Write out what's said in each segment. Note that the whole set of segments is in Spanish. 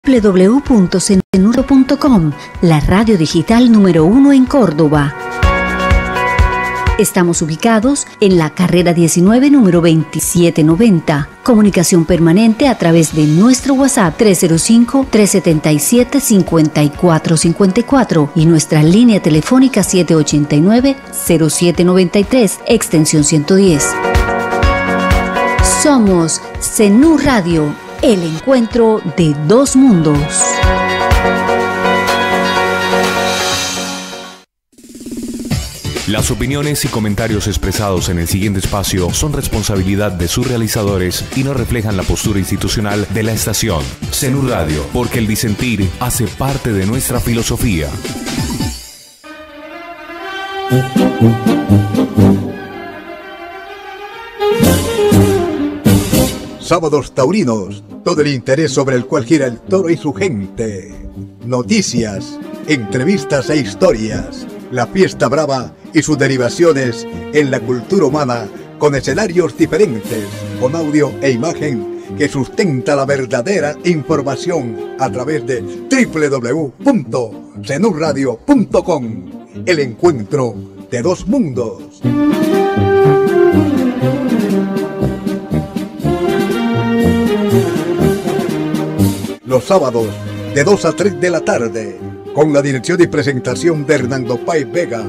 www.cenurradio.com, la radio digital número 1 en Córdoba. Estamos ubicados en la carrera 19, número 2790. Comunicación permanente a través de nuestro WhatsApp 305-377-5454 y nuestra línea telefónica 789-0793, extensión 110. Somos CENUR Radio, el encuentro de dos mundos. Las opiniones y comentarios expresados en el siguiente espacio son responsabilidad de sus realizadores y no reflejan la postura institucional de la estación. CENUR Radio, porque el disentir hace parte de nuestra filosofía. Sábados taurinos, todo el interés sobre el cual gira el toro y su gente. Noticias, entrevistas e historias. La fiesta brava y sus derivaciones en la cultura humana con escenarios diferentes, con audio e imagen que sustenta la verdadera información a través de www.cenurradio.com, el encuentro de dos mundos. Los sábados de 2 a 3 de la tarde, con la dirección y presentación de Hernando Páez Vega.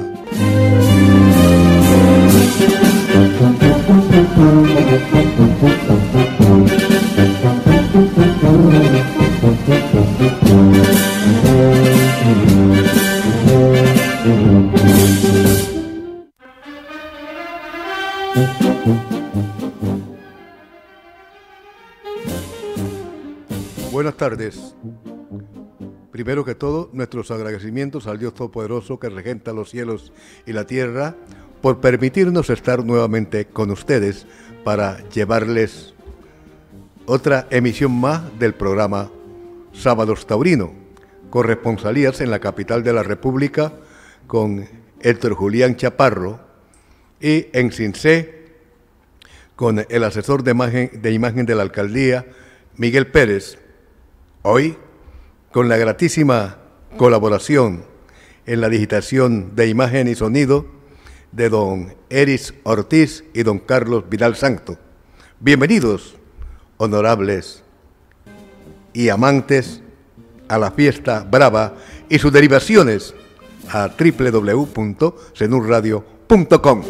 Buenas tardes. Primero que todo, nuestros agradecimientos al Dios Todopoderoso que regenta los cielos y la tierra por permitirnos estar nuevamente con ustedes para llevarles otra emisión más del programa Sábados Taurino, corresponsalías en la capital de la República con Héctor Julián Chaparro y en Cincé con el asesor de imagen de la alcaldía, Miguel Pérez. Hoy, con la gratísima colaboración en la digitación de imagen y sonido de don Eris Ortiz y don Carlos Vidal Santo. Bienvenidos, honorables y amantes, a la fiesta brava y sus derivaciones a www.cenurradio.com.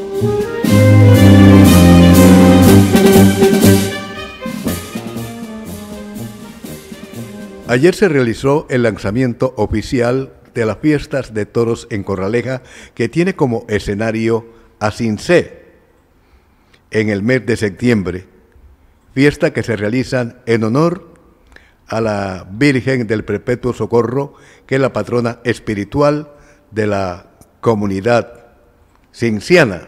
Ayer se realizó el lanzamiento oficial de las fiestas de toros en Corraleja, que tiene como escenario a Cincé en el mes de septiembre, fiesta que se realizan en honor a la Virgen del Perpetuo Socorro, que es la patrona espiritual de la comunidad cinciana.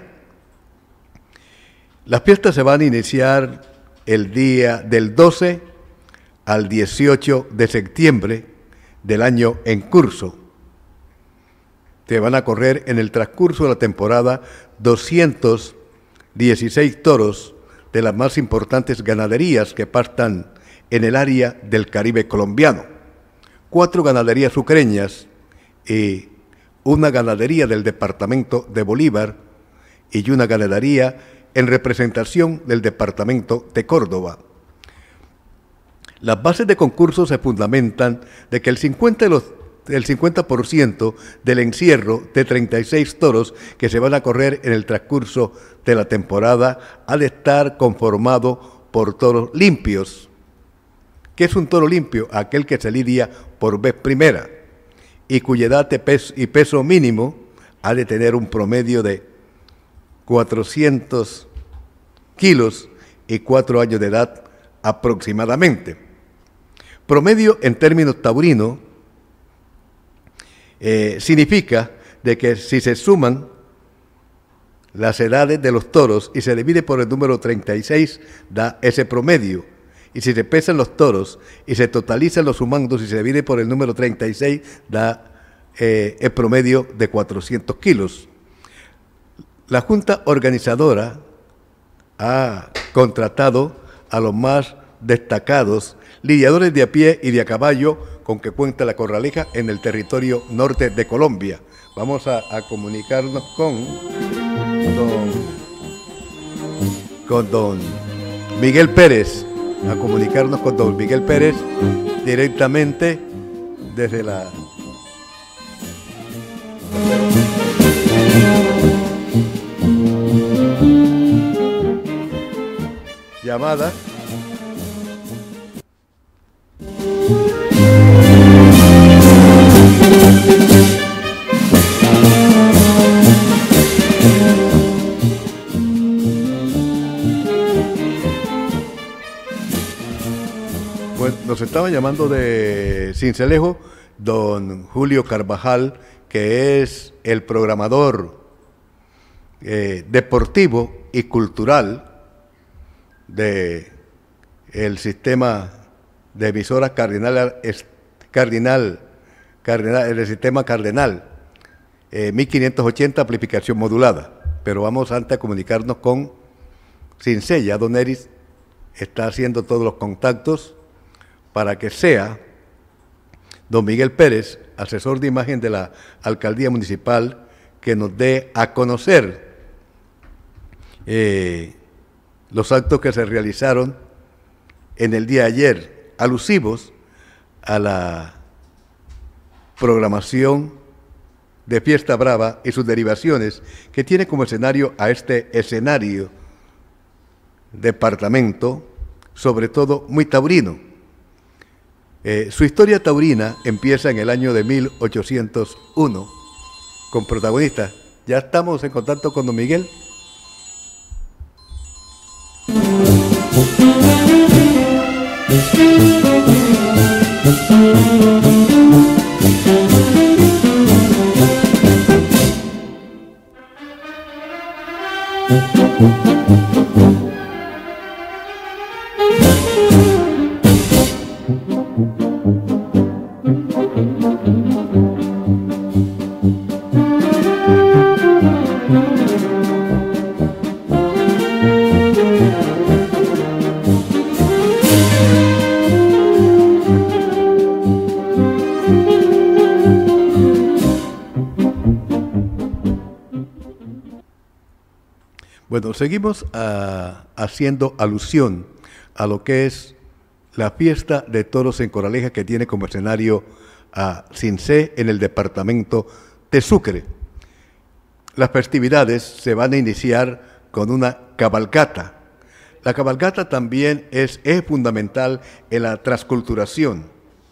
Las fiestas se van a iniciar el día del 12 al 18 de septiembre del año en curso. Se van a correr en el transcurso de la temporada 216 toros de las más importantes ganaderías que pastan en el área del Caribe colombiano, 4 ganaderías sucreñas y una ganadería del departamento de Bolívar y una ganadería en representación del departamento de Córdoba. Las bases de concurso se fundamentan de que el 50% del encierro de 36 toros que se van a correr en el transcurso de la temporada ha de estar conformado por toros limpios. ¿Qué es un toro limpio? Aquel que se lidia por vez primera y cuya edad y peso mínimo ha de tener un promedio de 400 kilos y 4 años de edad aproximadamente. Promedio en términos taurinos significa de que si se suman las edades de los toros y se divide por el número 36, da ese promedio. Y si se pesan los toros y se totalizan los sumandos y se divide por el número 36, da el promedio de 400 kilos. La Junta Organizadora ha contratado a los más destacados lidiadores de a pie y de a caballo con que cuenta la Corraleja en el territorio norte de Colombia. Vamos a comunicarnos con don Miguel Pérez, a comunicarnos con don Miguel Pérez directamente desde la llamada. Pues nos estaba llamando de Sincelejo don Julio Carvajal, que es el programador deportivo y cultural de el sistema de emisoras Cardinal, el sistema Cardenal 1580 amplificación modulada. Pero vamos antes a comunicarnos con Cincella. Don Eris está haciendo todos los contactos para que sea don Miguel Pérez, asesor de imagen de la Alcaldía Municipal, que nos dé a conocer los actos que se realizaron en el día de ayer, alusivos a la programación de Fiesta Brava y sus derivaciones, que tiene como escenario a este escenario departamento, sobre todo muy taurino. Su historia taurina empieza en el año de 1801 con protagonistas. Ya estamos en contacto con don Miguel. Bueno, seguimos haciendo alusión a lo que es la fiesta de toros en Corraleja, que tiene como escenario a Cincé en el departamento de Sucre. Las festividades se van a iniciar con una cabalgata. La cabalgata también es fundamental en la transculturación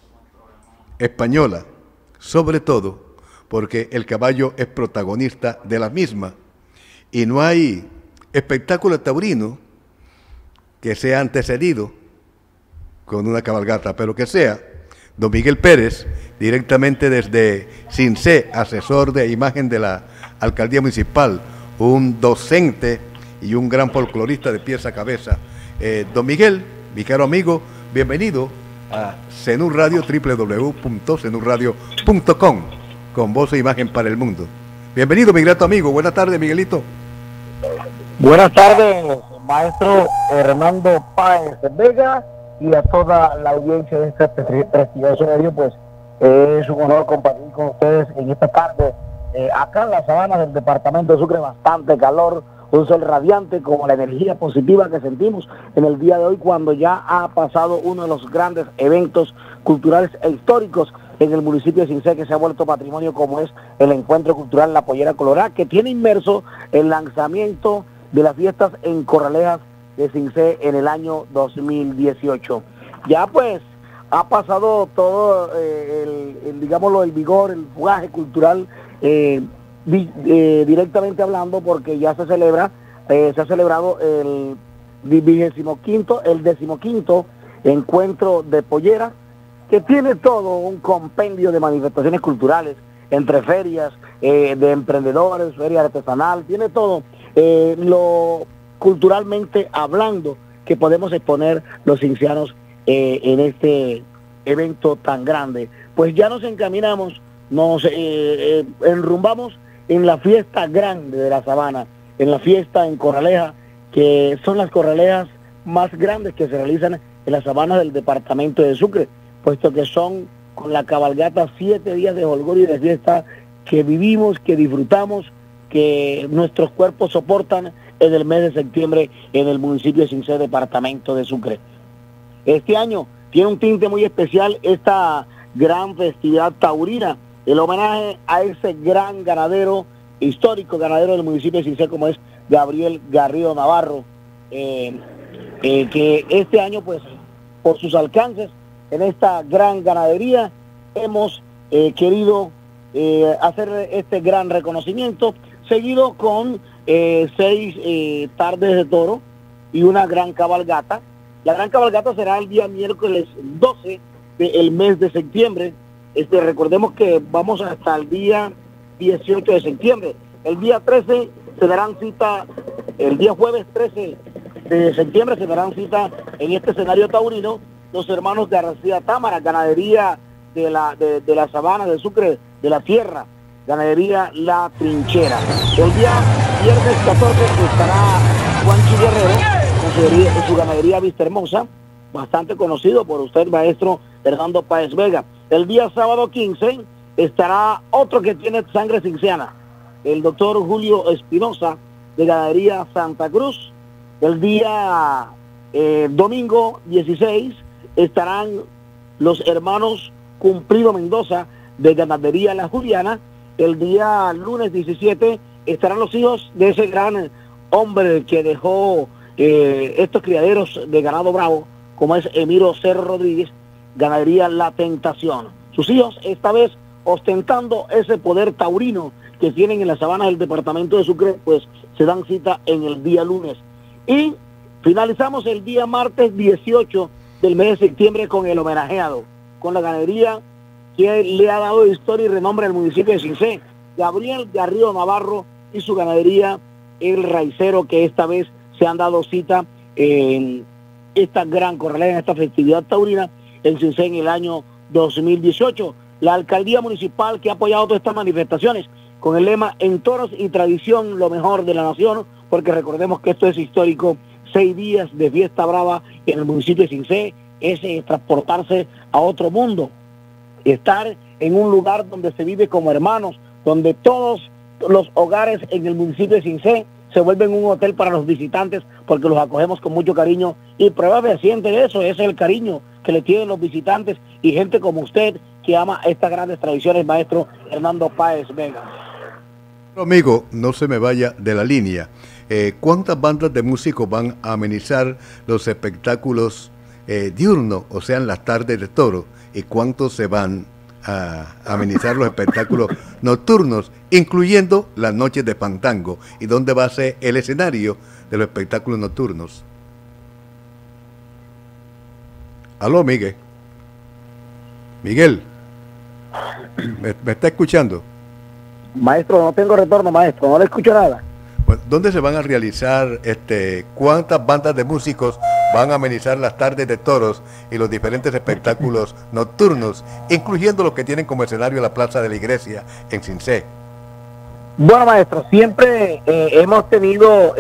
española, sobre todo porque el caballo es protagonista de la misma y no hay espectáculo taurino que sea antecedido con una cabalgata, pero que sea don Miguel Pérez, directamente desde Cincé, asesor de imagen de la Alcaldía Municipal, un docente y un gran folclorista de pies a cabeza. Don Miguel, mi caro amigo, bienvenido a Cenur Radio, www.cenurradio.com, con voz e imagen para el mundo. Bienvenido, mi grato amigo. Buenas tardes, Miguelito. Buenas tardes, maestro Hernando Páez Vega, y a toda la audiencia de este prestigioso medio. Pues es un honor compartir con ustedes en esta tarde, acá en las sabanas del departamento de Sucre. Bastante calor, un sol radiante, como la energía positiva que sentimos en el día de hoy, cuando ya ha pasado uno de los grandes eventos culturales e históricos en el municipio de Cincé, que se ha vuelto patrimonio, como es el Encuentro Cultural La Pollera Colorada, que tiene inmerso el lanzamiento de las fiestas en Corralejas de Cincé en el año 2018. Ya pues ha pasado todo digámoslo, el vigor, el fogaje cultural, directamente hablando, porque ya se ha celebrado el 15º Encuentro de Pollera, que tiene todo un compendio de manifestaciones culturales, entre ferias de emprendedores, feria artesanal, tiene todo lo culturalmente hablando que podemos exponer los cincianos en este evento tan grande. Pues ya nos encaminamos, nos enrumbamos en la fiesta grande de la sabana, en la fiesta en Corraleja, que son las corralejas más grandes que se realizan en las sabanas del departamento de Sucre, puesto que son con la cabalgata 7 días de jolgorio y de fiesta que vivimos, que disfrutamos, que nuestros cuerpos soportan en el mes de septiembre en el municipio de Cincé, departamento de Sucre. Este año tiene un tinte muy especial esta gran festividad taurina, el homenaje a ese gran ganadero, histórico ganadero del municipio de Cincé, como es Gabriel Garrido Navarro, que este año, pues, por sus alcances en esta gran ganadería, hemos querido hacer este gran reconocimiento, seguido con 6 tardes de toro y una gran cabalgata. La gran cabalgata será el día miércoles 12 del mes de septiembre. Recordemos que vamos hasta el día 18 de septiembre. El día 13 se darán cita, el día jueves 13 de septiembre se darán cita en este escenario taurino los hermanos García Támara, ganadería de la sabana de Sucre, de la Sierra, ganadería La Trinchera. El día viernes 14 estará Juanchi Guerrero con su ganadería Vista Hermosa, bastante conocido por usted, maestro Hernando Páez Vega. El día sábado 15 estará otro que tiene sangre cinciana, el doctor Julio Espinosa, de ganadería Santa Cruz. El día domingo 16 estarán los hermanos Cumplido Mendoza, de ganadería La Juliana. El día lunes 17 estarán los hijos de ese gran hombre que dejó estos criaderos de ganado bravo, como es Emiro Cerro Rodríguez, ganadería La Tentación. Sus hijos, esta vez ostentando ese poder taurino que tienen en las sabanas del departamento de Sucre, pues se dan cita en el día lunes. Y finalizamos el día martes 18 del mes de septiembre con el homenajeado, con la ganadería que le ha dado historia y renombre al municipio de Cincé, Gabriel Garrido Navarro y su ganadería El Raicero, que esta vez se han dado cita en esta gran corralera, en esta festividad taurina en Cincé en el año 2018. La alcaldía municipal, que ha apoyado todas estas manifestaciones con el lema "En toros y tradición, lo mejor de la nación", porque recordemos que esto es histórico, 6 días de fiesta brava en el municipio de Cincé, es transportarse a otro mundo, estar en un lugar donde se vive como hermanos, donde todos los hogares en el municipio de Cincé se vuelven un hotel para los visitantes, porque los acogemos con mucho cariño, y prueba fehaciente de eso es el cariño que le tienen los visitantes y gente como usted que ama estas grandes tradiciones, maestro Hernando Páez Vega. Amigo, no se me vaya de la línea. ¿Cuántas bandas de músicos van a amenizar los espectáculos diurnos, o sea, en las tardes de toro? ¿Y cuántos se van a amenizar los espectáculos nocturnos, incluyendo las noches de fandango? ¿Y dónde va a ser el escenario de los espectáculos nocturnos? Aló, Miguel. Miguel, ¿me está escuchando? Maestro, no tengo retorno, maestro, no le escucho nada. Bueno, ¿dónde se van a realizar, cuántas bandas de músicos van a amenizar las tardes de toros y los diferentes espectáculos nocturnos, incluyendo los que tienen como escenario la Plaza de la Iglesia en Cincé? Bueno, maestro, siempre hemos tenido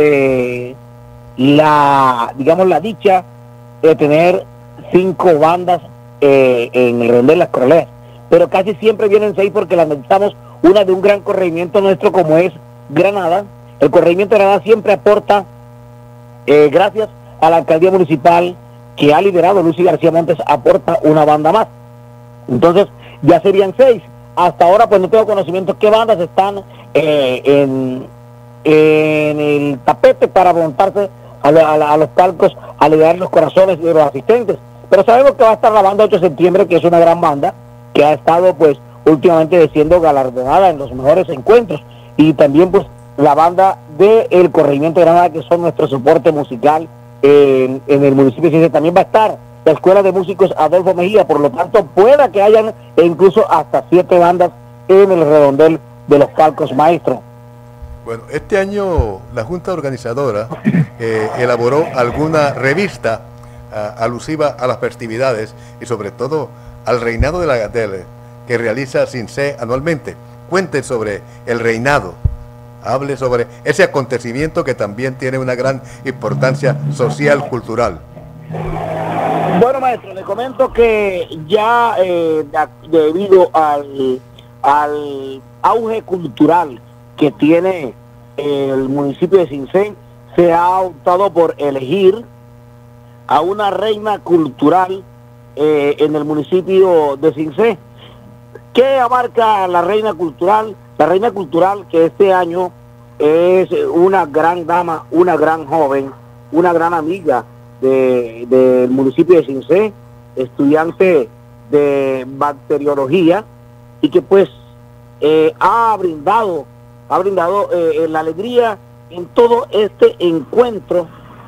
la dicha de tener 5 bandas en el redondel de las Corraleras, pero casi siempre vienen 6 porque las necesitamos, una de un gran corregimiento nuestro como es Granada. El corregimiento de Granada siempre aporta, gracias a la alcaldía municipal que ha liderado Lucy García Montes, aporta una banda más. Entonces ya serían 6. Hasta ahora pues no tengo conocimiento qué bandas están en el tapete para montarse a los palcos a liberar los corazones de los asistentes. Pero sabemos que va a estar la banda 8 de septiembre, que es una gran banda que ha estado pues últimamente siendo galardonada en los mejores encuentros, y también pues la banda del corregimiento de Granada, que son nuestro soporte musical en el municipio de Cincé. También va a estar la Escuela de Músicos Adolfo Mejía, por lo tanto pueda que hayan incluso hasta 7 bandas en el redondel de los palcos, maestro. Bueno, este año la Junta Organizadora elaboró alguna revista alusiva a las festividades y sobre todo al reinado que realiza Cincé anualmente. Cuente sobre el reinado, hable sobre ese acontecimiento que también tiene una gran importancia social, cultural. Bueno, maestro, le comento que ya debido al auge cultural que tiene el municipio de Cincén, se ha optado por elegir a una reina cultural en el municipio de Cincén. ¿Qué abarca la reina cultural? La reina cultural, que este año es una gran dama, una gran joven, una gran amiga del municipio de Cincén, estudiante de bacteriología, y que pues ha brindado la alegría en todo este encuentro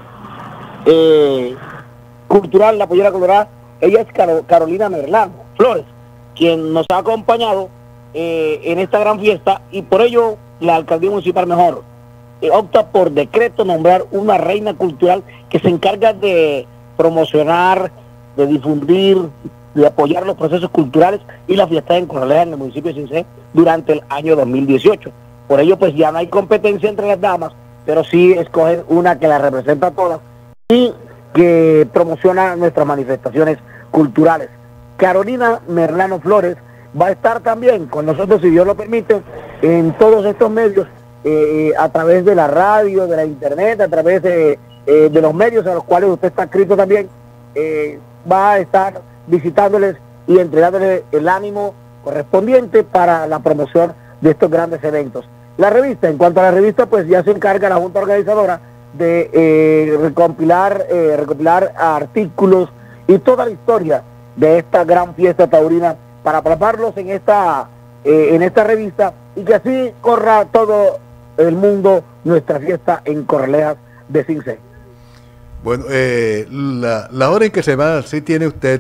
cultural, la pollera colorada. Ella es Carolina Merlano Flores, quien nos ha acompañado en esta gran fiesta, y por ello la alcaldía municipal mejor opta por decreto nombrar una reina cultural que se encarga de promocionar, de difundir, de apoyar los procesos culturales y la fiesta en Corraleja en el municipio de Cincén durante el año 2018. Por ello pues ya no hay competencia entre las damas, pero sí escogen una que la representa a todas y que promociona nuestras manifestaciones culturales. Carolina Merlano Flores va a estar también con nosotros, si Dios lo permite, en todos estos medios, a través de la radio, de la internet, a través de los medios a los cuales usted está inscrito también. Va a estar visitándoles y entregándoles el ánimo correspondiente para la promoción de estos grandes eventos. La revista, en cuanto a la revista, pues ya se encarga la Junta Organizadora de recopilar artículos y toda la historia de esta gran fiesta taurina para plasmarlos en esta revista, y que así corra todo el mundo nuestra fiesta en Corralejas de Cincén. Bueno, la hora en que se va, sí tiene usted,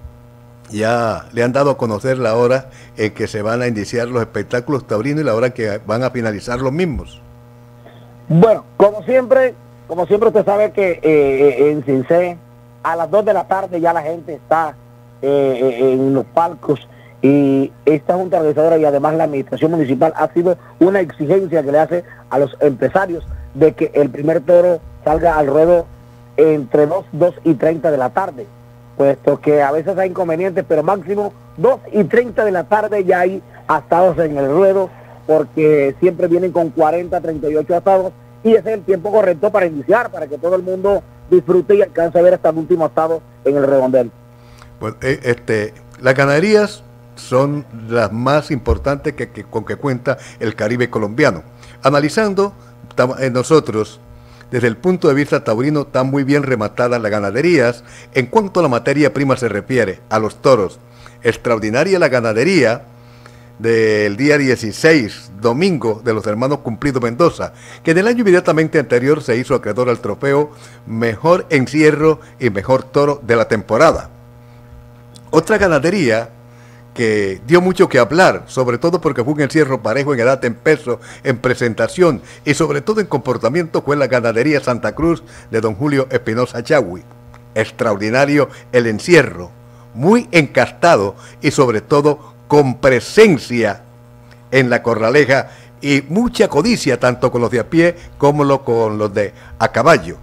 ya le han dado a conocer la hora en que se van a iniciar los espectáculos taurinos y la hora en que van a finalizar los mismos. Bueno, como siempre usted sabe que en Cincén a las 2 de la tarde ya la gente está en los palcos, y esta Junta Organizadora y además la Administración Municipal ha sido una exigencia que le hace a los empresarios de que el primer toro salga al ruedo entre 2 y 30 de la tarde, puesto que a veces hay inconvenientes, pero máximo 2 y 30 de la tarde ya hay asados en el ruedo, porque siempre vienen con 40, 38 asados, y ese es el tiempo correcto para iniciar, para que todo el mundo disfrute y alcance a ver hasta el último asado en el redondel. Pues las ganaderías son las más importantes con que cuenta el Caribe colombiano. Analizando nosotros, desde el punto de vista taurino, están muy bien rematadas las ganaderías. En cuanto a la materia prima se refiere, a los toros, extraordinaria la ganadería del día 16, domingo, de los hermanos Cumplido Mendoza, que en el año inmediatamente anterior se hizo acreedor al trofeo Mejor Encierro y Mejor Toro de la temporada. Otra ganadería que dio mucho que hablar, sobre todo porque fue un encierro parejo en edad, en peso, en presentación y sobre todo en comportamiento, fue la ganadería Santa Cruz de don Julio Espinosa Chagui. Extraordinario el encierro, muy encastado y sobre todo con presencia en la Corraleja y mucha codicia tanto con los de a pie como con los de a caballo.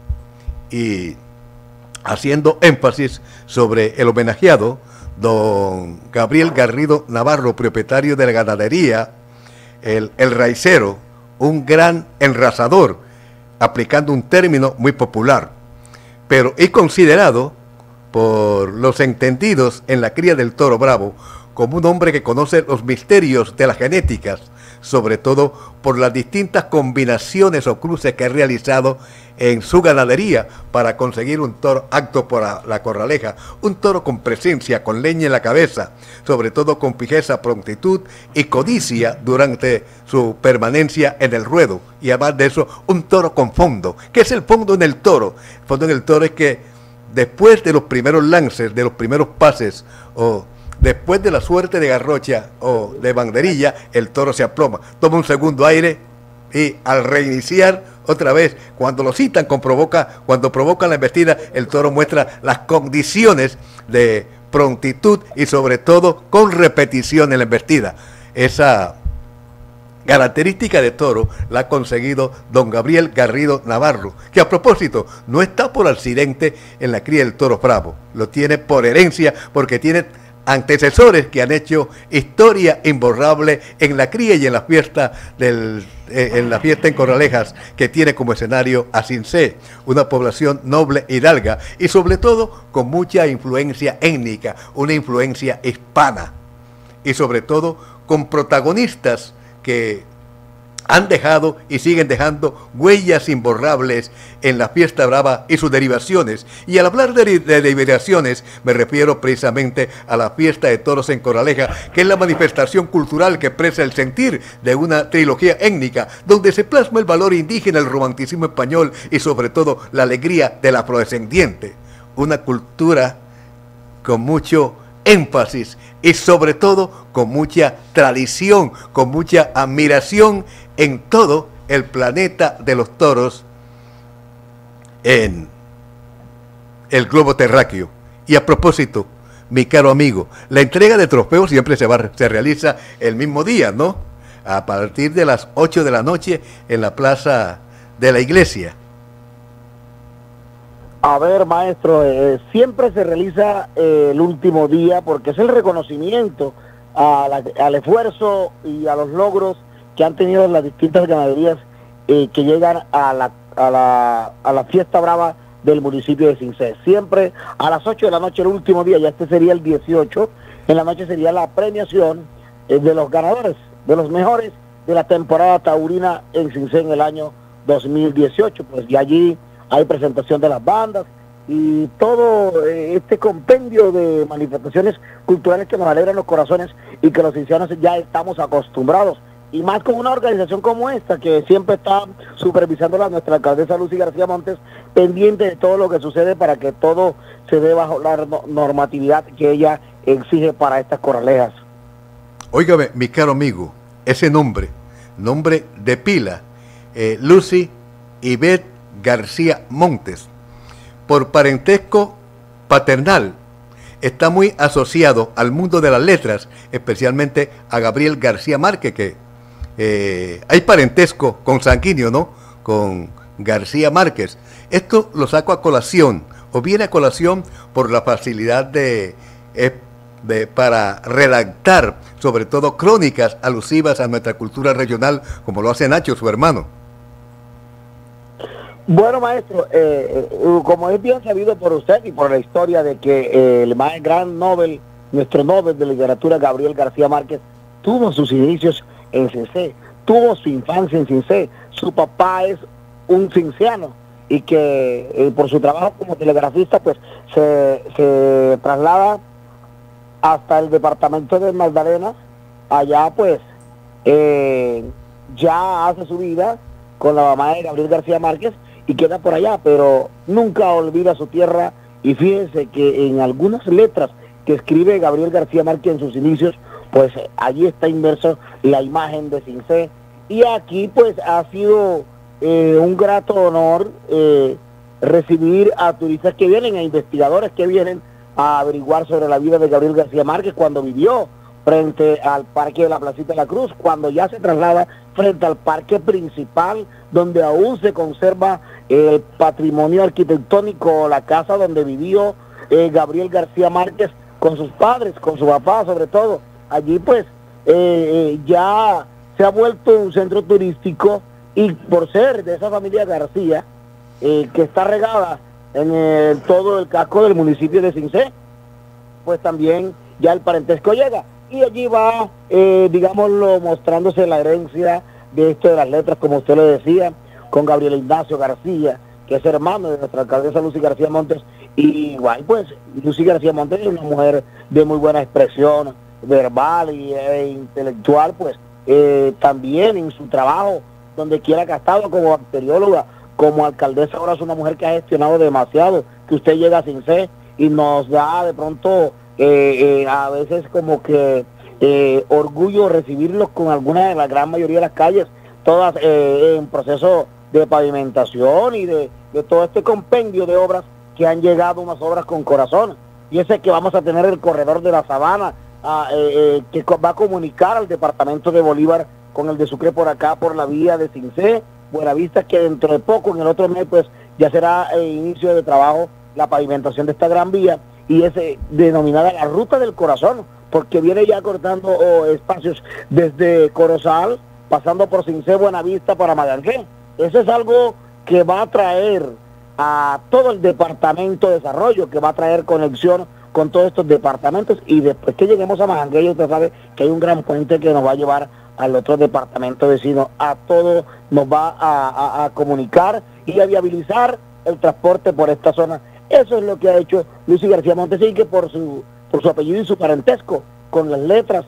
Y haciendo énfasis sobre el homenajeado, don Gabriel Garrido Navarro, propietario de la ganadería El Raicero, un gran enrazador, aplicando un término muy popular, pero es considerado por los entendidos en la cría del toro bravo como un hombre que conoce los misterios de las genéticas, sobre todo por las distintas combinaciones o cruces que ha realizado en su ganadería para conseguir un toro apto por la Corraleja, un toro con presencia, con leña en la cabeza, sobre todo con fijeza, prontitud y codicia durante su permanencia en el ruedo, y además de eso, un toro con fondo. ¿Qué es el fondo en el toro? El fondo en el toro es que después de los primeros lances, de los primeros pases, o después de la suerte de garrocha o de banderilla, el toro se aploma, toma un segundo aire y al reiniciar otra vez, cuando lo citan, cuando provocan la embestida, el toro muestra las condiciones de prontitud y sobre todo con repetición en la embestida. Esa característica de toro la ha conseguido don Gabriel Garrido Navarro, que a propósito no está por accidente en la cría del toro bravo, lo tiene por herencia porque tiene antecesores que han hecho historia imborrable en la cría y en la fiesta en la fiesta en Corralejas, que tiene como escenario a Cincé, una población noble hidalga y sobre todo con mucha influencia étnica, una influencia hispana y sobre todo con protagonistas que han dejado y siguen dejando huellas imborrables en la fiesta brava y sus derivaciones. Y al hablar de derivaciones me refiero precisamente a la fiesta de toros en Corraleja, que es la manifestación cultural que expresa el sentir de una trilogía étnica, donde se plasma el valor indígena, el romanticismo español y sobre todo la alegría del afrodescendiente. Una cultura con mucho énfasis y sobre todo con mucha tradición, con mucha admiración en todo el planeta de los toros, en el globo terráqueo. Y a propósito, mi caro amigo, la entrega de trofeos siempre se realiza el mismo día, ¿no? A partir de las 8 de la noche en la plaza de la iglesia. A ver, maestro, siempre se realiza el último día porque es el reconocimiento al esfuerzo y a los logros que han tenido las distintas ganaderías que llegan a la fiesta brava del municipio de Cincé. Siempre a las 8 de la noche, el último día, ya este sería el 18, en la noche sería la premiación de los ganadores, de los mejores de la temporada taurina en Cincé en el año 2018. Pues ya allí hay presentación de las bandas y todo este compendio de manifestaciones culturales que nos alegran los corazones y que los cincianos ya estamos acostumbrados. Y más con una organización como esta, que siempre está supervisándola nuestra alcaldesa Lucy García Montes, pendiente de todo lo que sucede para que todo se dé bajo la normatividad que ella exige para estas corralejas. Óigame, mi caro amigo, ese nombre de pila, Lucy Ivette García Montes, por parentesco paternal, está muy asociado al mundo de las letras, especialmente a Gabriel García Márquez, que hay parentesco consanguíneo, ¿no?, con García Márquez. Esto lo saco a colación, o viene a colación por la facilidad para redactar, sobre todo crónicas alusivas a nuestra cultura regional, como lo hace Nacho, su hermano. Bueno, maestro, como es bien sabido por usted y por la historia de que el más gran Nobel, nuestro Nobel de literatura, Gabriel García Márquez, tuvo sus inicios en Cincé, tuvo su infancia en Cincé, su papá es un cinciano y que por su trabajo como telegrafista pues se traslada hasta el departamento de Magdalena, allá pues ya hace su vida con la mamá de Gabriel García Márquez y queda por allá, pero nunca olvida su tierra. Y fíjense que en algunas letras que escribe Gabriel García Márquez en sus inicios, pues allí está inmerso la imagen de Cincé. Y aquí pues ha sido un grato honor recibir a turistas que vienen, a investigadores que vienen a averiguar sobre la vida de Gabriel García Márquez cuando vivió frente al Parque de la Placita de la Cruz, cuando ya se traslada frente al parque principal, donde aún se conserva el patrimonio arquitectónico, la casa donde vivió Gabriel García Márquez con sus padres, con su papá sobre todo. Allí pues ya se ha vuelto un centro turístico, y por ser de esa familia García, que está regada en todo el casco del municipio de Cincé, pues también ya el parentesco llega. Y allí va, digámoslo, mostrándose la herencia de esto de las letras, como usted lo decía, con Gabriel Ignacio García, que es hermano de nuestra alcaldesa Lucy García Montes. Y igual, pues, Lucy García Montes es una mujer de muy buena expresión verbal e intelectual, pues, también en su trabajo, donde quiera que ha estado como bacterióloga, como alcaldesa, ahora es una mujer que ha gestionado demasiado, que usted llega a Cincé y nos da de pronto a veces como que orgullo recibirlos con alguna de la gran mayoría de las calles, todas en proceso de pavimentación y de todo este compendio de obras que han llegado, unas obras con corazón. Y ese que vamos a tener el corredor de la Sabana, que va a comunicar al departamento de Bolívar con el de Sucre por acá, por la vía de Cincé, Buenavista, que dentro de poco, en el otro mes, pues ya será el inicio de trabajo, la pavimentación de esta gran vía, y es denominada la Ruta del Corazón, porque viene ya cortando espacios desde Corozal, pasando por Cincé, Buenavista para Magangué. Eso es algo que va a traer a todo el departamento de desarrollo, que va a traer conexión con todos estos departamentos, y después que lleguemos a Magangué, usted sabe que hay un gran puente que nos va a llevar al otro departamento vecino. A todo nos va a comunicar y a viabilizar el transporte por esta zona. Eso es lo que ha hecho Lucy García Montesín, que por su apellido y su parentesco con las letras,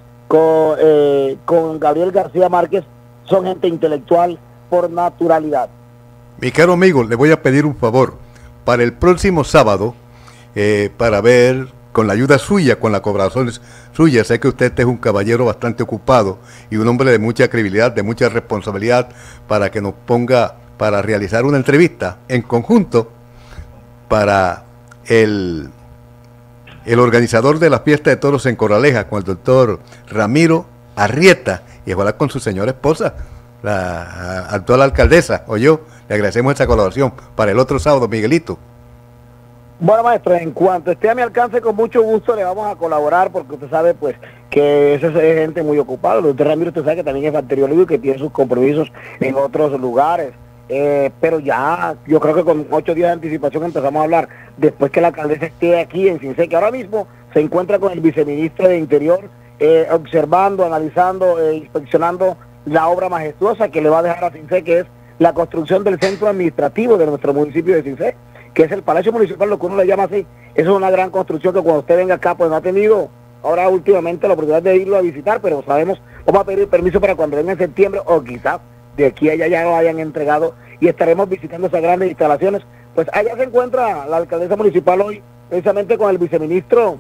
con Gabriel García Márquez, son gente intelectual por naturalidad. Mi caro amigo, le voy a pedir un favor. Para el próximo sábado, para ver, con la ayuda suya, con la colaboración suya, sé que usted es un caballero bastante ocupado y un hombre de mucha credibilidad, de mucha responsabilidad, para que nos ponga para realizar una entrevista en conjunto para el organizador de la fiesta de toros en Corraleja, con el doctor Ramiro Arrieta, y ojalá con su señora esposa, la actual alcaldesa, o yo. Le agradecemos esta colaboración para el otro sábado, Miguelito. Bueno, maestro, en cuanto esté a mi alcance, con mucho gusto le vamos a colaborar, porque usted sabe pues que esa es gente muy ocupada. El doctor Ramiro, usted sabe que también es bacteriólogo y que tiene sus compromisos en otros lugares. Pero ya, yo creo que con 8 días de anticipación empezamos a hablar, después que la alcaldesa esté aquí en Cincé, que ahora mismo se encuentra con el viceministro de Interior, observando, analizando, inspeccionando la obra majestuosa que le va a dejar a Cincé, que es la construcción del centro administrativo de nuestro municipio de Cincé, que es el Palacio Municipal, lo que uno le llama así. Eso es una gran construcción que cuando usted venga acá, pues no ha tenido ahora últimamente la oportunidad de irlo a visitar, pero sabemos, vamos a pedir permiso para cuando venga en septiembre, o quizás de aquí a allá ya lo hayan entregado, y estaremos visitando esas grandes instalaciones. Pues allá se encuentra la alcaldesa municipal hoy, precisamente con el viceministro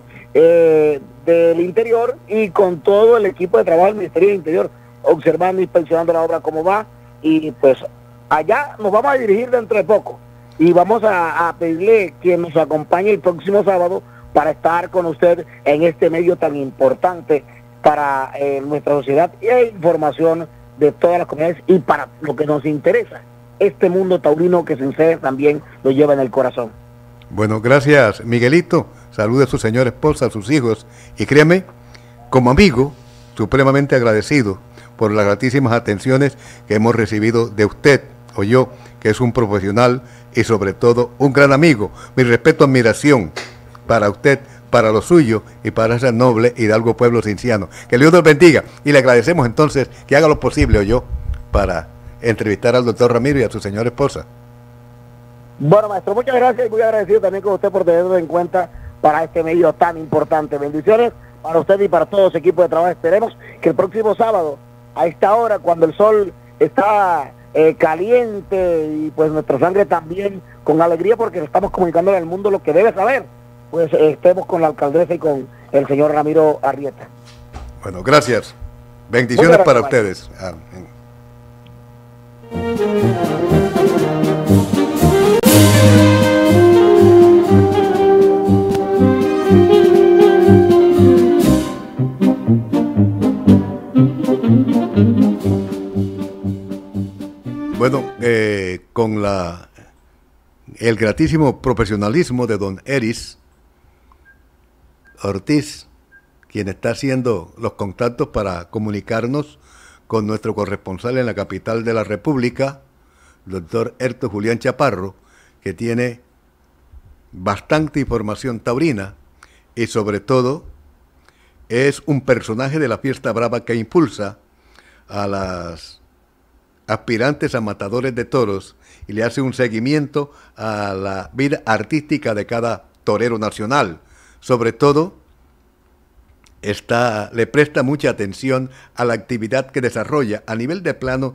del Interior y con todo el equipo de trabajo del Ministerio del Interior, observando, inspeccionando la obra cómo va, y pues allá nos vamos a dirigir dentro de poco, y vamos a pedirle que nos acompañe el próximo sábado para estar con usted en este medio tan importante para nuestra sociedad, y hay información de todas las comunidades, y para lo que nos interesa, este mundo taurino que Cincé también lo lleva en el corazón. Bueno, gracias, Miguelito. Salude a su señora esposa, a sus hijos, y créeme, como amigo, supremamente agradecido por las gratísimas atenciones que hemos recibido de usted, o yo, que es un profesional y sobre todo un gran amigo. Mi respeto, admiración para usted, para lo suyo y para ese noble hidalgo pueblo cinciano. Que Dios nos bendiga, y le agradecemos entonces que haga lo posible, o yo, para entrevistar al doctor Ramiro y a su señora esposa. Bueno, maestro, muchas gracias, y muy agradecido también con usted por tenerlo en cuenta para este medio tan importante. Bendiciones para usted y para todo su equipo de trabajo. Esperemos que el próximo sábado, a esta hora, cuando el sol está caliente y pues nuestra sangre también con alegría, porque estamos comunicando al mundo lo que debe saber, pues estemos con la alcaldesa y con el señor Ramiro Arrieta. Bueno, gracias. Bendiciones para ustedes. Bueno, con el gratísimo profesionalismo de don Eris Ortiz, quien está haciendo los contactos para comunicarnos con nuestro corresponsal en la capital de la República, doctor Herto Julián Chaparro, que tiene bastante información taurina y sobre todo es un personaje de la fiesta brava que impulsa a las aspirantes a matadores de toros y le hace un seguimiento a la vida artística de cada torero nacional. Sobre todo, le presta mucha atención a la actividad que desarrolla a nivel de plano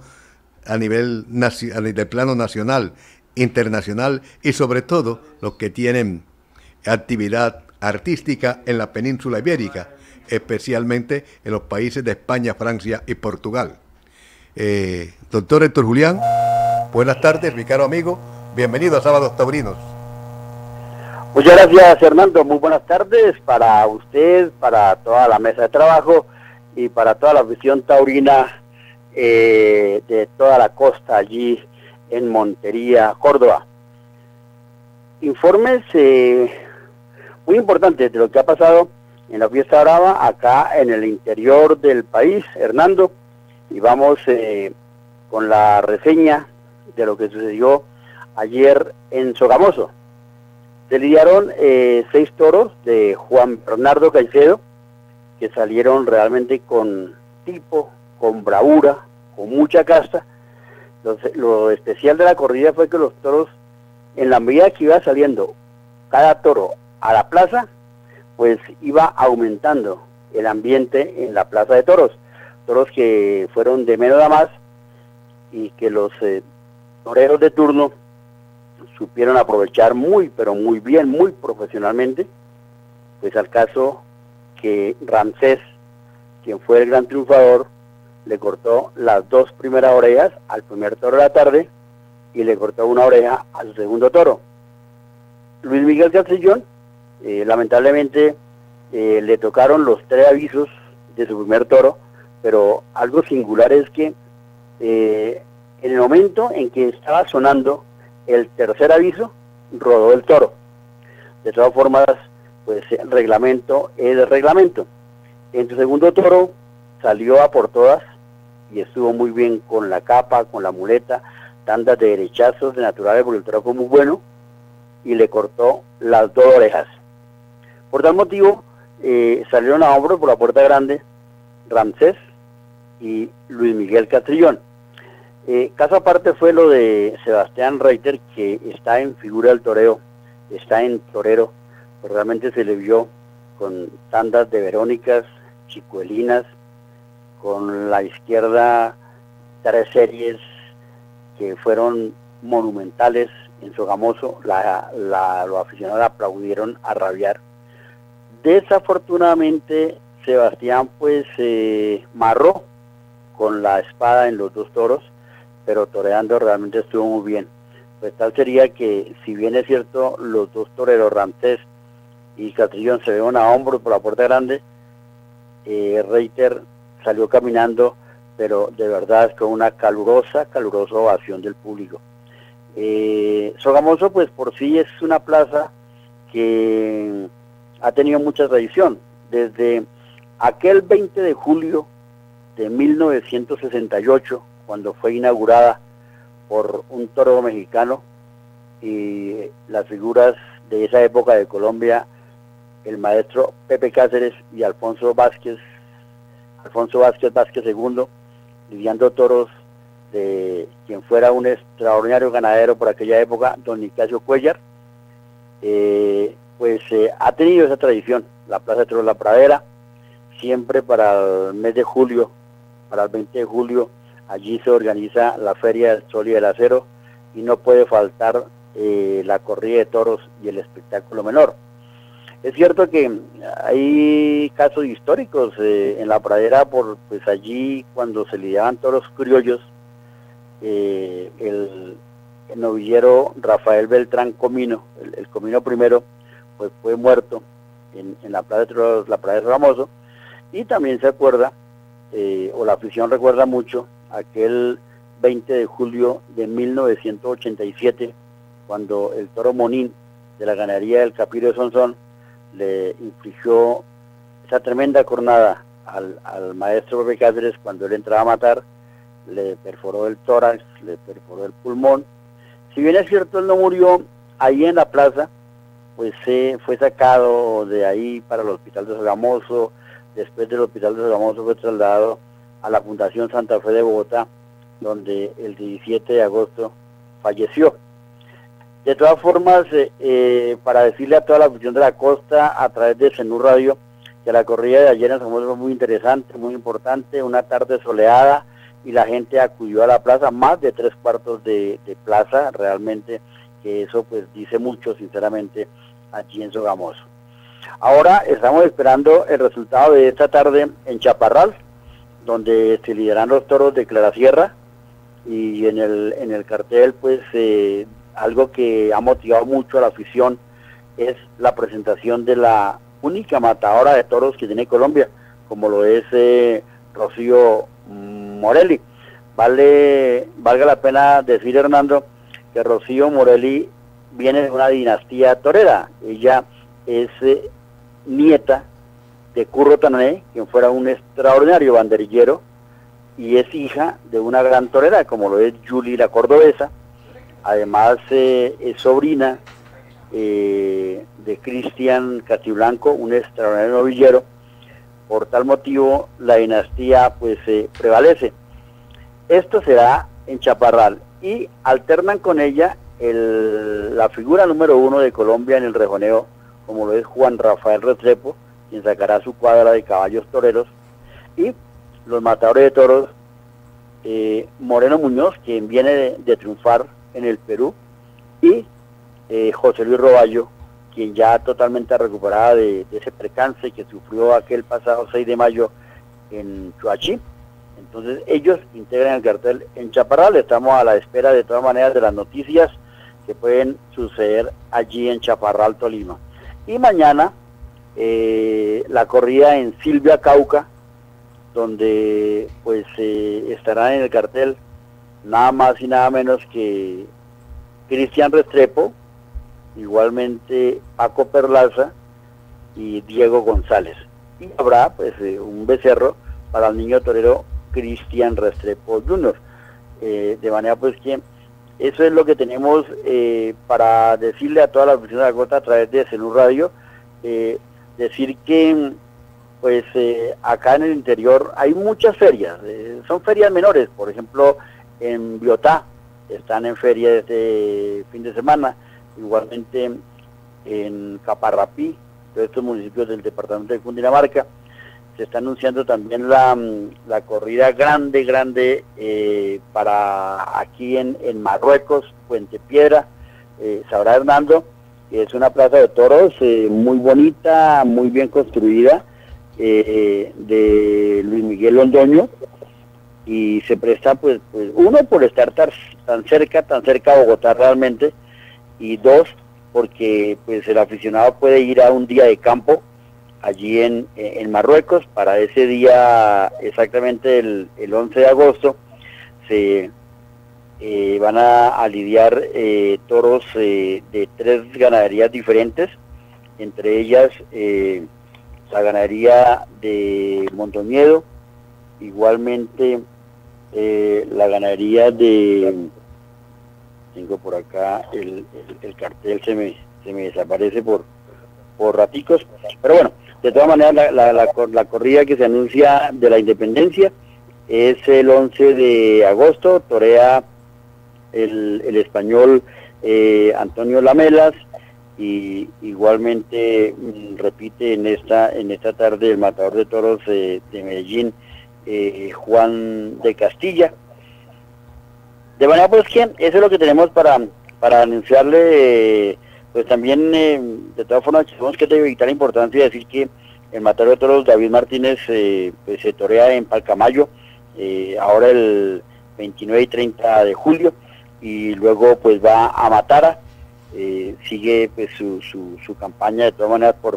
nacional, internacional, y sobre todo los que tienen actividad artística en la península ibérica, especialmente en los países de España, Francia y Portugal. Doctor Héctor Julián, buenas tardes, mi caro amigo, bienvenido a Sábados Taurinos. Muchas gracias, Hernando, muy buenas tardes para usted, para toda la mesa de trabajo y para toda la afición taurina de toda la costa allí en Montería, Córdoba. Informes muy importantes de lo que ha pasado en la fiesta brava acá en el interior del país, Hernando, y vamos con la reseña de lo que sucedió ayer en Sogamoso. Se lidiaron 6 toros de Juan Bernardo Caicedo, que salieron realmente con tipo, con bravura, con mucha casta. Lo especial de la corrida fue que los toros, en la medida que iba saliendo cada toro a la plaza, pues iba aumentando el ambiente en la plaza de toros. Toros que fueron de menos a más y que los toreros de turno supieron aprovechar muy, pero muy bien, muy profesionalmente. Pues al caso que Ramsés, quien fue el gran triunfador, le cortó las 2 primeras orejas al primer toro de la tarde y le cortó una oreja a su segundo toro. Luis Miguel Castrillón, lamentablemente, le tocaron los 3 avisos de su primer toro, pero algo singular es que en el momento en que estaba sonando el tercer aviso, rodó el toro. De todas formas, pues el reglamento es el reglamento. En su segundo toro salió a por todas y estuvo muy bien con la capa, con la muleta, tandas de derechazos de naturales porque el toro fue muy bueno y le cortó las 2 orejas. Por tal motivo, salieron a hombros por la puerta grande Ramsés y Luis Miguel Castrillón. Caso aparte fue lo de Sebastián Reiter, que está en figura del toreo, está en torero, pues realmente se le vio con tandas de verónicas, chicuelinas, con la izquierda 3 series que fueron monumentales en Sogamoso. Los aficionados aplaudieron a rabiar. Desafortunadamente Sebastián pues marró con la espada en los 2 toros, pero toreando realmente estuvo muy bien. Pues tal sería que, si bien es cierto, los 2 toreros, Ramsés y Castrillón, se vieron a hombros por la puerta grande, Reiter salió caminando, pero de verdad con una calurosa ovación del público. Sogamoso pues por sí es una plaza que ha tenido mucha tradición. Desde aquel 20 de julio de 1968, cuando fue inaugurada por un toro mexicano, y las figuras de esa época de Colombia, el maestro Pepe Cáceres y Alfonso Vázquez II, lidiando toros de quien fuera un extraordinario ganadero por aquella época, don Nicasio Cuellar, ha tenido esa tradición. La Plaza de Toros La Pradera, siempre para el mes de julio, para el 20 de julio, allí se organiza la Feria del Sol y del Acero, y no puede faltar la corrida de toros y el espectáculo menor. Es cierto que hay casos históricos en La Pradera, pues allí cuando se lidiaban toros criollos, el novillero Rafael Beltrán Comino, el Comino primero, pues fue muerto en la Plaza de Toros, la Pradera de Sogamoso, y también se acuerda, o la afición recuerda mucho, aquel 20 de julio de 1987, cuando el toro Monín de la ganadería del Capiro de Sonsón le infligió esa tremenda cornada al maestro Pepe Cáceres. Cuando él entraba a matar, le perforó el tórax, le perforó el pulmón. Si bien es cierto, él no murió ahí en la plaza, pues fue sacado de ahí para el hospital de Sogamoso. Después del hospital de Sogamoso fue trasladado a la Fundación Santa Fe de Bogotá, donde el 17 de agosto falleció. De todas formas, para decirle a toda la afición de la costa, a través de Cenú Radio, que la corrida de ayer en Sogamoso fue muy interesante, muy importante, una tarde soleada, y la gente acudió a la plaza, más de 3/4 de plaza, realmente, que eso pues dice mucho, sinceramente, allí en Sogamoso. Ahora estamos esperando el resultado de esta tarde en Chaparral, donde se lideran los toros de Clara Sierra, y en el cartel pues algo que ha motivado mucho a la afición es la presentación de la única matadora de toros que tiene Colombia, como lo es Rocío Morelli. valga la pena decir, Hernando, que Rocío Morelli viene de una dinastía torera. Ella es nieta de Curro Tanané, quien fuera un extraordinario banderillero, y es hija de una gran torera, como lo es Julie la Cordobesa. Además, es sobrina de Cristian Castiblanco, un extraordinario novillero. Por tal motivo, la dinastía pues prevalece. Esto será en Chaparral, y alternan con ella la figura número 1 de Colombia en el rejoneo, como lo es Juan Rafael Restrepo, quien sacará su cuadra de caballos toreros, y los matadores de toros, Moreno Muñoz, quien viene de triunfar en el Perú, y José Luis Roballo, quien ya totalmente recuperada de ese percance que sufrió aquel pasado 6 de mayo en Chuachi. Entonces ellos integran el cartel en Chaparral. Estamos a la espera de todas maneras de las noticias que pueden suceder allí en Chaparral, Tolima. Y mañana la corrida en Silvia, Cauca, donde pues estarán en el cartel nada más y nada menos que Cristian Restrepo, igualmente Paco Perlaza y Diego González. Y habrá pues un becerro para el niño torero Cristian Restrepo Jr. De manera pues que eso es lo que tenemos para decirle a toda la afición de la costa a través de Cenú Radio. Decir que pues acá en el interior hay muchas ferias, son ferias menores, por ejemplo en Biotá están en feria este fin de semana, igualmente en Caparrapí, todos estos municipios del departamento de Cundinamarca. Se está anunciando también la corrida grande para aquí en Marruecos, Puente Piedra. Sabrá Hernando, que es una plaza de toros muy bonita, muy bien construida, de Luis Miguel Londoño, y se presta pues uno por estar tan cerca a Bogotá realmente, y dos porque pues el aficionado puede ir a un día de campo allí en Marruecos. Para ese día, exactamente el 11 de agosto, se van a lidiar toros de 3 ganaderías diferentes, entre ellas la ganadería de Mondoñedo, igualmente la ganadería de, tengo por acá el cartel, se me desaparece por raticos, pero bueno, de todas maneras la corrida que se anuncia de la Independencia es el 11 de agosto, torea el español Antonio Lamelas, y igualmente repite en esta tarde el matador de toros de Medellín, Juan de Castilla. De manera pues que eso es lo que tenemos para anunciarle. Pues también, de todas formas, tenemos que evitar la importancia de decir que el matador de toros David Martínez pues se torea en Palcamayo, ahora el 29 y 30 de julio, y luego pues va a Matara, sigue pues su campaña de todas maneras por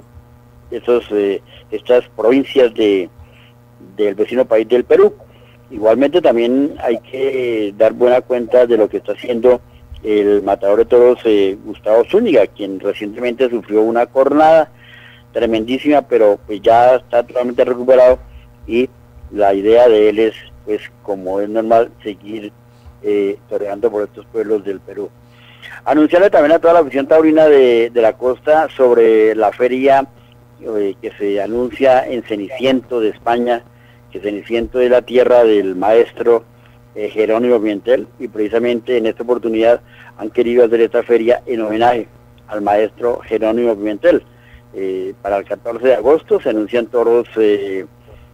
estas provincias del vecino país del Perú. Igualmente también hay que dar buena cuenta de lo que está haciendo el matador de toros Gustavo Zúñiga, quien recientemente sufrió una cornada tremendísima, pero pues ya está totalmente recuperado, y la idea de él es, pues como es normal, seguir toreando por estos pueblos del Perú. Anunciarle también a toda la afición taurina de la costa sobre la feria que se anuncia en Ceniciento de España, que Ceniciento es la tierra del maestro Jerónimo Pimentel, y precisamente en esta oportunidad han querido hacer esta feria en homenaje al maestro Jerónimo Pimentel. Para el 14 de agosto se anuncian toros de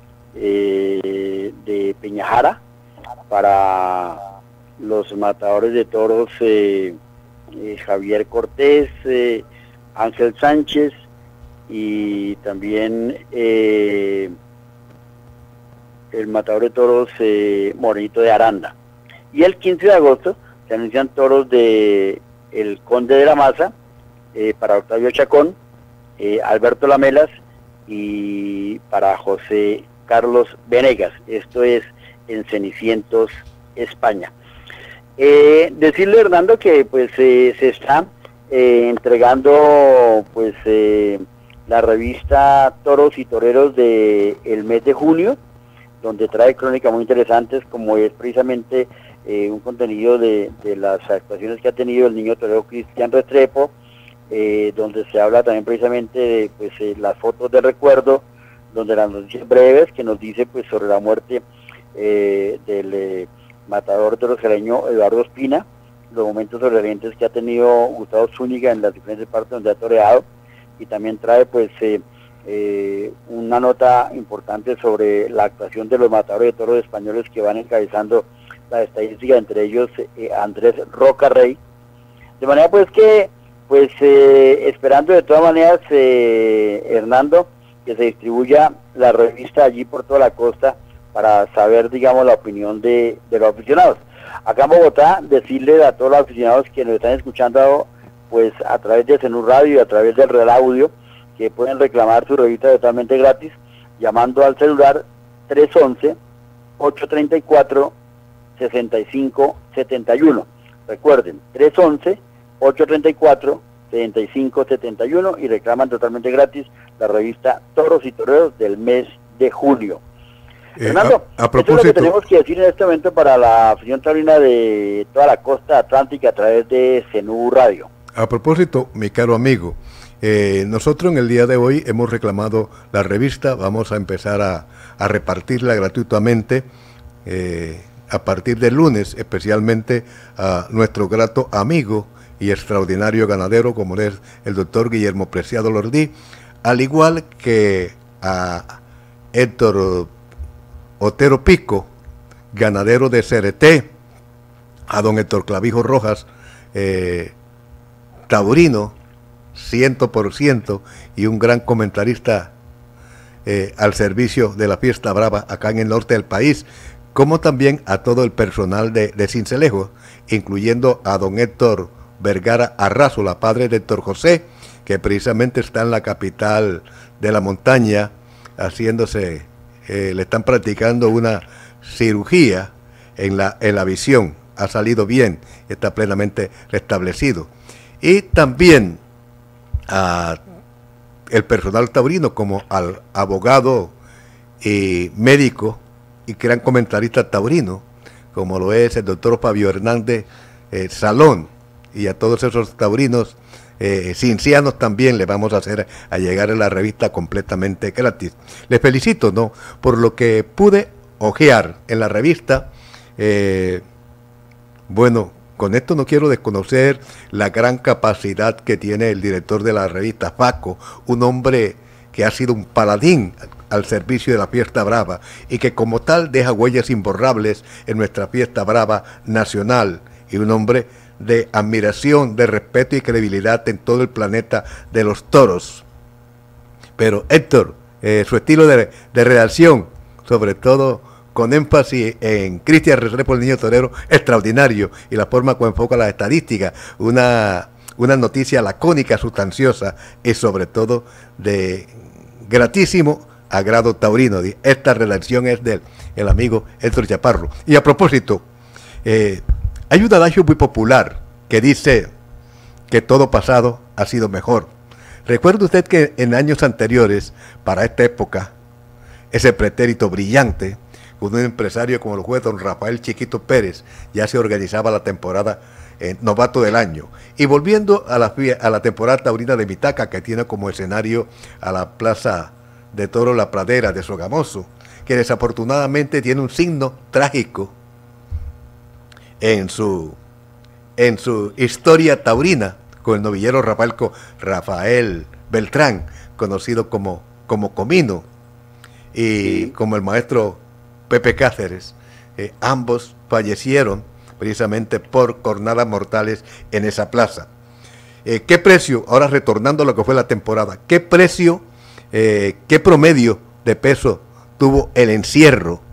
Peñajara para los matadores de toros Javier Cortés, Ángel Sánchez, y también el matador de toros Morenito de Aranda. Y el 15 de agosto se anuncian toros de el Conde de la Maza para Octavio Chacón, Alberto Lamelas, y para José Carlos Venegas. Esto es en Cenicientos España. Decirle, Hernando, que pues se está entregando pues la revista Toros y Toreros del mes de junio, donde trae crónicas muy interesantes, como es precisamente un contenido de las actuaciones que ha tenido el niño torero Cristian Restrepo, donde se habla también precisamente de pues, las fotos de recuerdo, donde las noticias breves que nos dice pues sobre la muerte del matador toroseleño Eduardo Espina, los momentos sobresalientes que ha tenido Gustavo Zúñiga en las diferentes partes donde ha toreado, y también trae pues una nota importante sobre la actuación de los matadores de toros españoles que van encabezando la estadística, entre ellos Andrés Roca Rey, de manera pues que esperando de todas maneras, Hernando, que se distribuya la revista allí por toda la costa para saber, digamos, la opinión de los aficionados. Acá en Bogotá, decirle a todos los aficionados que nos están escuchando pues a través de Cenur Radio y a través del Real Audio, que pueden reclamar su revista totalmente gratis, llamando al celular 311-834-6571. Recuerden, 311-834-6571 y reclaman totalmente gratis la revista Toros y Toreros del mes de julio. Fernando, a propósito, esto es lo que tenemos que decir en este momento para la afición taurina de toda la costa atlántica a través de Cenur Radio. A propósito, mi caro amigo, nosotros en el día de hoy hemos reclamado la revista, vamos a empezar a repartirla gratuitamente a partir del lunes, especialmente a nuestro grato amigo y extraordinario ganadero como es el doctor Guillermo Preciado Lordí, al igual que a Héctor Otero Pico, ganadero de CRT, a don Héctor Clavijo Rojas, taurino 100% y un gran comentarista al servicio de la fiesta brava acá en el norte del país, como también a todo el personal de Cincelejo, incluyendo a don Héctor Vergara Arrazola, padre de Héctor José, que precisamente está en la capital de la montaña haciéndose, le están practicando una cirugía en la visión, ha salido bien, está plenamente restablecido. Y también a el personal taurino, como al abogado y médico y gran comentarista taurino, como lo es el doctor Fabio Hernández Salón, y a todos esos taurinos cincianos también le vamos a hacer a llegar a la revista completamente gratis. Les felicito, ¿no?, por lo que pude ojear en la revista. Bueno, con esto no quiero desconocer la gran capacidad que tiene el director de la revista, Paco, un hombre que ha sido un paladín al servicio de la fiesta brava y que como tal deja huellas imborrables en nuestra fiesta brava nacional, y un hombre de admiración, de respeto y credibilidad en todo el planeta de los toros. Pero Héctor, su estilo de redacción, sobre todo con énfasis en Cristian Restrepo, el niño torero, extraordinario, y la forma como enfoca las estadísticas, una noticia lacónica, sustanciosa y sobre todo de gratísimo agrado taurino. Esta redacción es del amigo Héctor Chaparro. Y a propósito, hay un adagio muy popular que dice que todo pasado ha sido mejor. Recuerde usted que en años anteriores, para esta época, ese pretérito brillante, con un empresario como lo fue don Rafael Chiquito Pérez, ya se organizaba la temporada novato del año. Y volviendo a la temporada taurina de Mitaca, que tiene como escenario a la Plaza de Toro La Pradera de Sogamoso, que desafortunadamente tiene un signo trágico en su historia taurina, con el novillero Rafael Beltrán, conocido como Comino, y como el maestro Pepe Cáceres. Ambos fallecieron precisamente por cornadas mortales en esa plaza. ¿Qué precio? Ahora retornando a lo que fue la temporada, ¿qué precio, qué promedio de peso tuvo el encierro,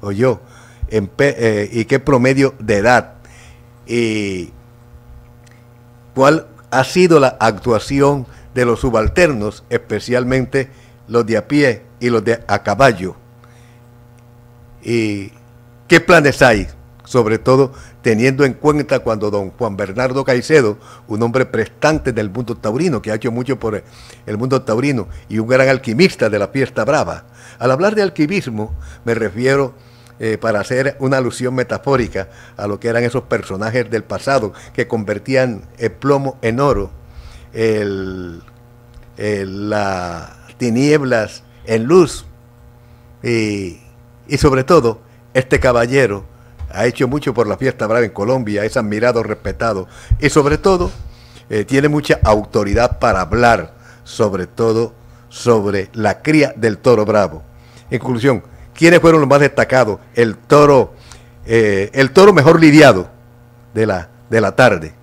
y qué promedio de edad? ¿Y cuál ha sido la actuación de los subalternos, especialmente los de a pie y los de a caballo? ¿Y qué planes hay sobre todo teniendo en cuenta cuando don Juan Bernardo Caicedo, un hombre prestante del mundo taurino, que ha hecho mucho por el mundo taurino y un gran alquimista de la fiesta brava. Al hablar de alquimismo me refiero, para hacer una alusión metafórica a lo que eran esos personajes del pasado que convertían el plomo en oro, las tinieblas en luz, y sobre todo este caballero ha hecho mucho por la fiesta brava en Colombia, es admirado, respetado y sobre todo tiene mucha autoridad para hablar, sobre todo sobre la cría del toro bravo. En conclusión, ¿quiénes fueron los más destacados? El toro mejor lidiado de la tarde.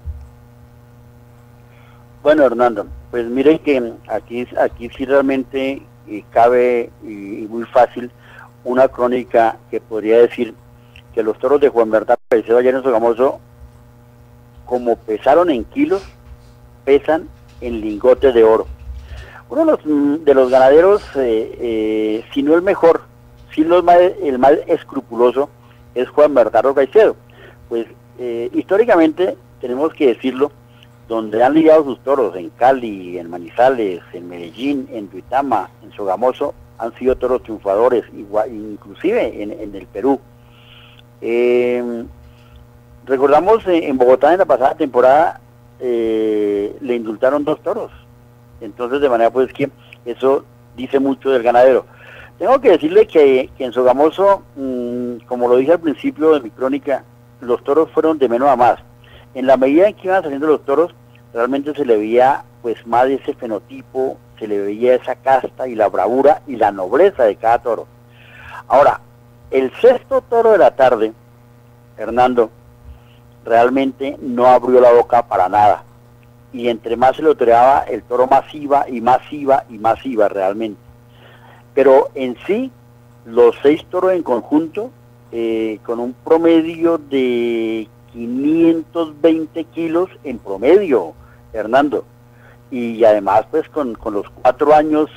Bueno, Hernando, pues miren que aquí sí realmente cabe y muy fácil una crónica que podría decir que los toros de Juan Bernardo Caicedo ayer en Sogamoso, como pesaron en kilos, pesan en lingotes de oro. Uno de los ganaderos, si no el mejor, si no el más escrupuloso, es Juan Bernardo Caicedo. Pues históricamente, tenemos que decirlo, donde han lidiado sus toros, en Cali, en Manizales, en Medellín, en Duitama, en Sogamoso, han sido toros triunfadores, inclusive en el Perú. Recordamos en Bogotá en la pasada temporada le indultaron 2 toros, entonces de manera pues que eso dice mucho del ganadero. Tengo que decirle que en Sogamoso, como lo dije al principio de mi crónica, los toros fueron de menos a más. En la medida en que iban saliendo los toros, realmente se le veía pues más de ese fenotipo, se le veía esa casta y la bravura y la nobleza de cada toro. Ahora, el sexto toro de la tarde, Hernando, realmente no abrió la boca para nada. Y entre más se le toreaba, el toro más iba y más iba y más iba realmente. Pero en sí, los 6 toros en conjunto, con un promedio de 520 kilos en promedio, Hernando. Y además pues con los 4 años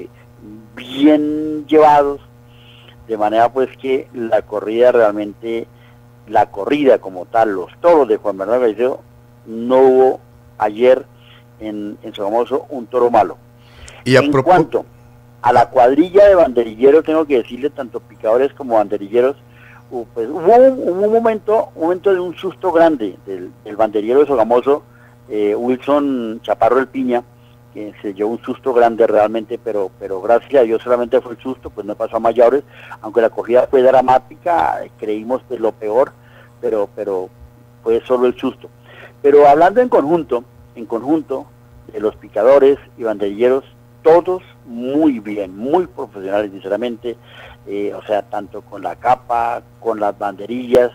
bien llevados, de manera pues que la corrida realmente, la corrida como tal, los toros de Juan Bernardo Caicedo, no hubo ayer en Sogamoso un toro malo. Y en cuanto a la cuadrilla de banderilleros, tengo que decirle, tanto picadores como banderilleros, pues hubo un momento de un susto grande del banderillero de Sogamoso, Wilson Chaparro El Piña, que se llevó un susto grande realmente, pero gracias a Dios solamente fue el susto, pues no pasó a mayores, aunque la corrida fue dramática, creímos pues lo peor, pero fue solo el susto. Pero hablando en conjunto de los picadores y banderilleros, todos muy bien, muy profesionales sinceramente, o sea, tanto con la capa, con las banderillas,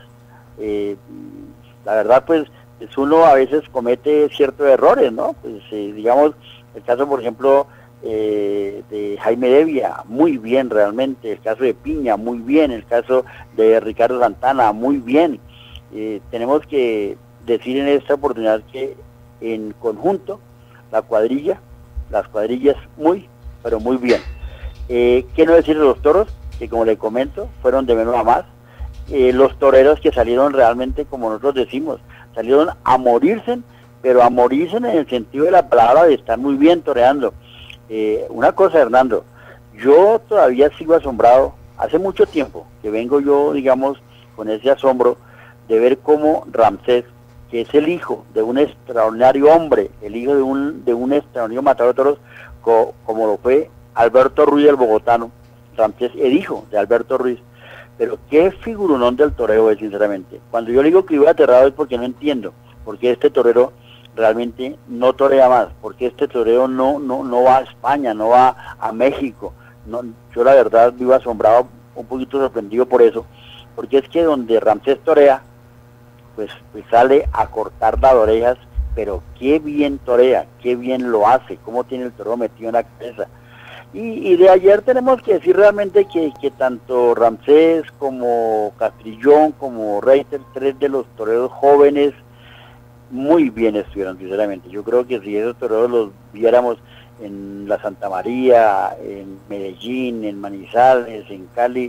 la verdad pues uno a veces comete ciertos errores, ¿no? Pues digamos, el caso por ejemplo de Jaime Devia, muy bien realmente, el caso de Piña, muy bien, el caso de Ricardo Santana, muy bien. Tenemos que decir en esta oportunidad que en conjunto las cuadrillas muy, pero muy bien. ¿Qué no decir de los toros? Que como le comento, fueron de menos a más. Los toreros que salieron realmente, como nosotros decimos, salieron a morirse, pero a morirse en el sentido de la palabra de estar muy bien toreando. Una cosa, Hernando, yo todavía sigo asombrado, hace mucho tiempo que vengo yo, digamos, con ese asombro de ver cómo Ramsés, que es el hijo de un extraordinario hombre, el hijo de un extraordinario matador de toros, como lo fue Alberto Ruiz del bogotano, Ramsés, el hijo de Alberto Ruiz, pero qué figurón del toreo es, sinceramente. Cuando yo le digo que iba aterrado es porque no entiendo, porque este torero realmente no torea más, porque este torero no va a España, no va a México. No, yo la verdad vivo asombrado, un poquito sorprendido por eso, porque es que donde Ramsés torea, pues sale a cortar las orejas, pero qué bien torea, qué bien lo hace, cómo tiene el torero metido en la cabeza. Y de ayer tenemos que decir realmente que tanto Ramsés como Castrillón, como Reiter, 3 de los toreros jóvenes, muy bien estuvieron, sinceramente. Yo creo que si esos toreros los viéramos en la Santa María, en Medellín, en Manizales, en Cali,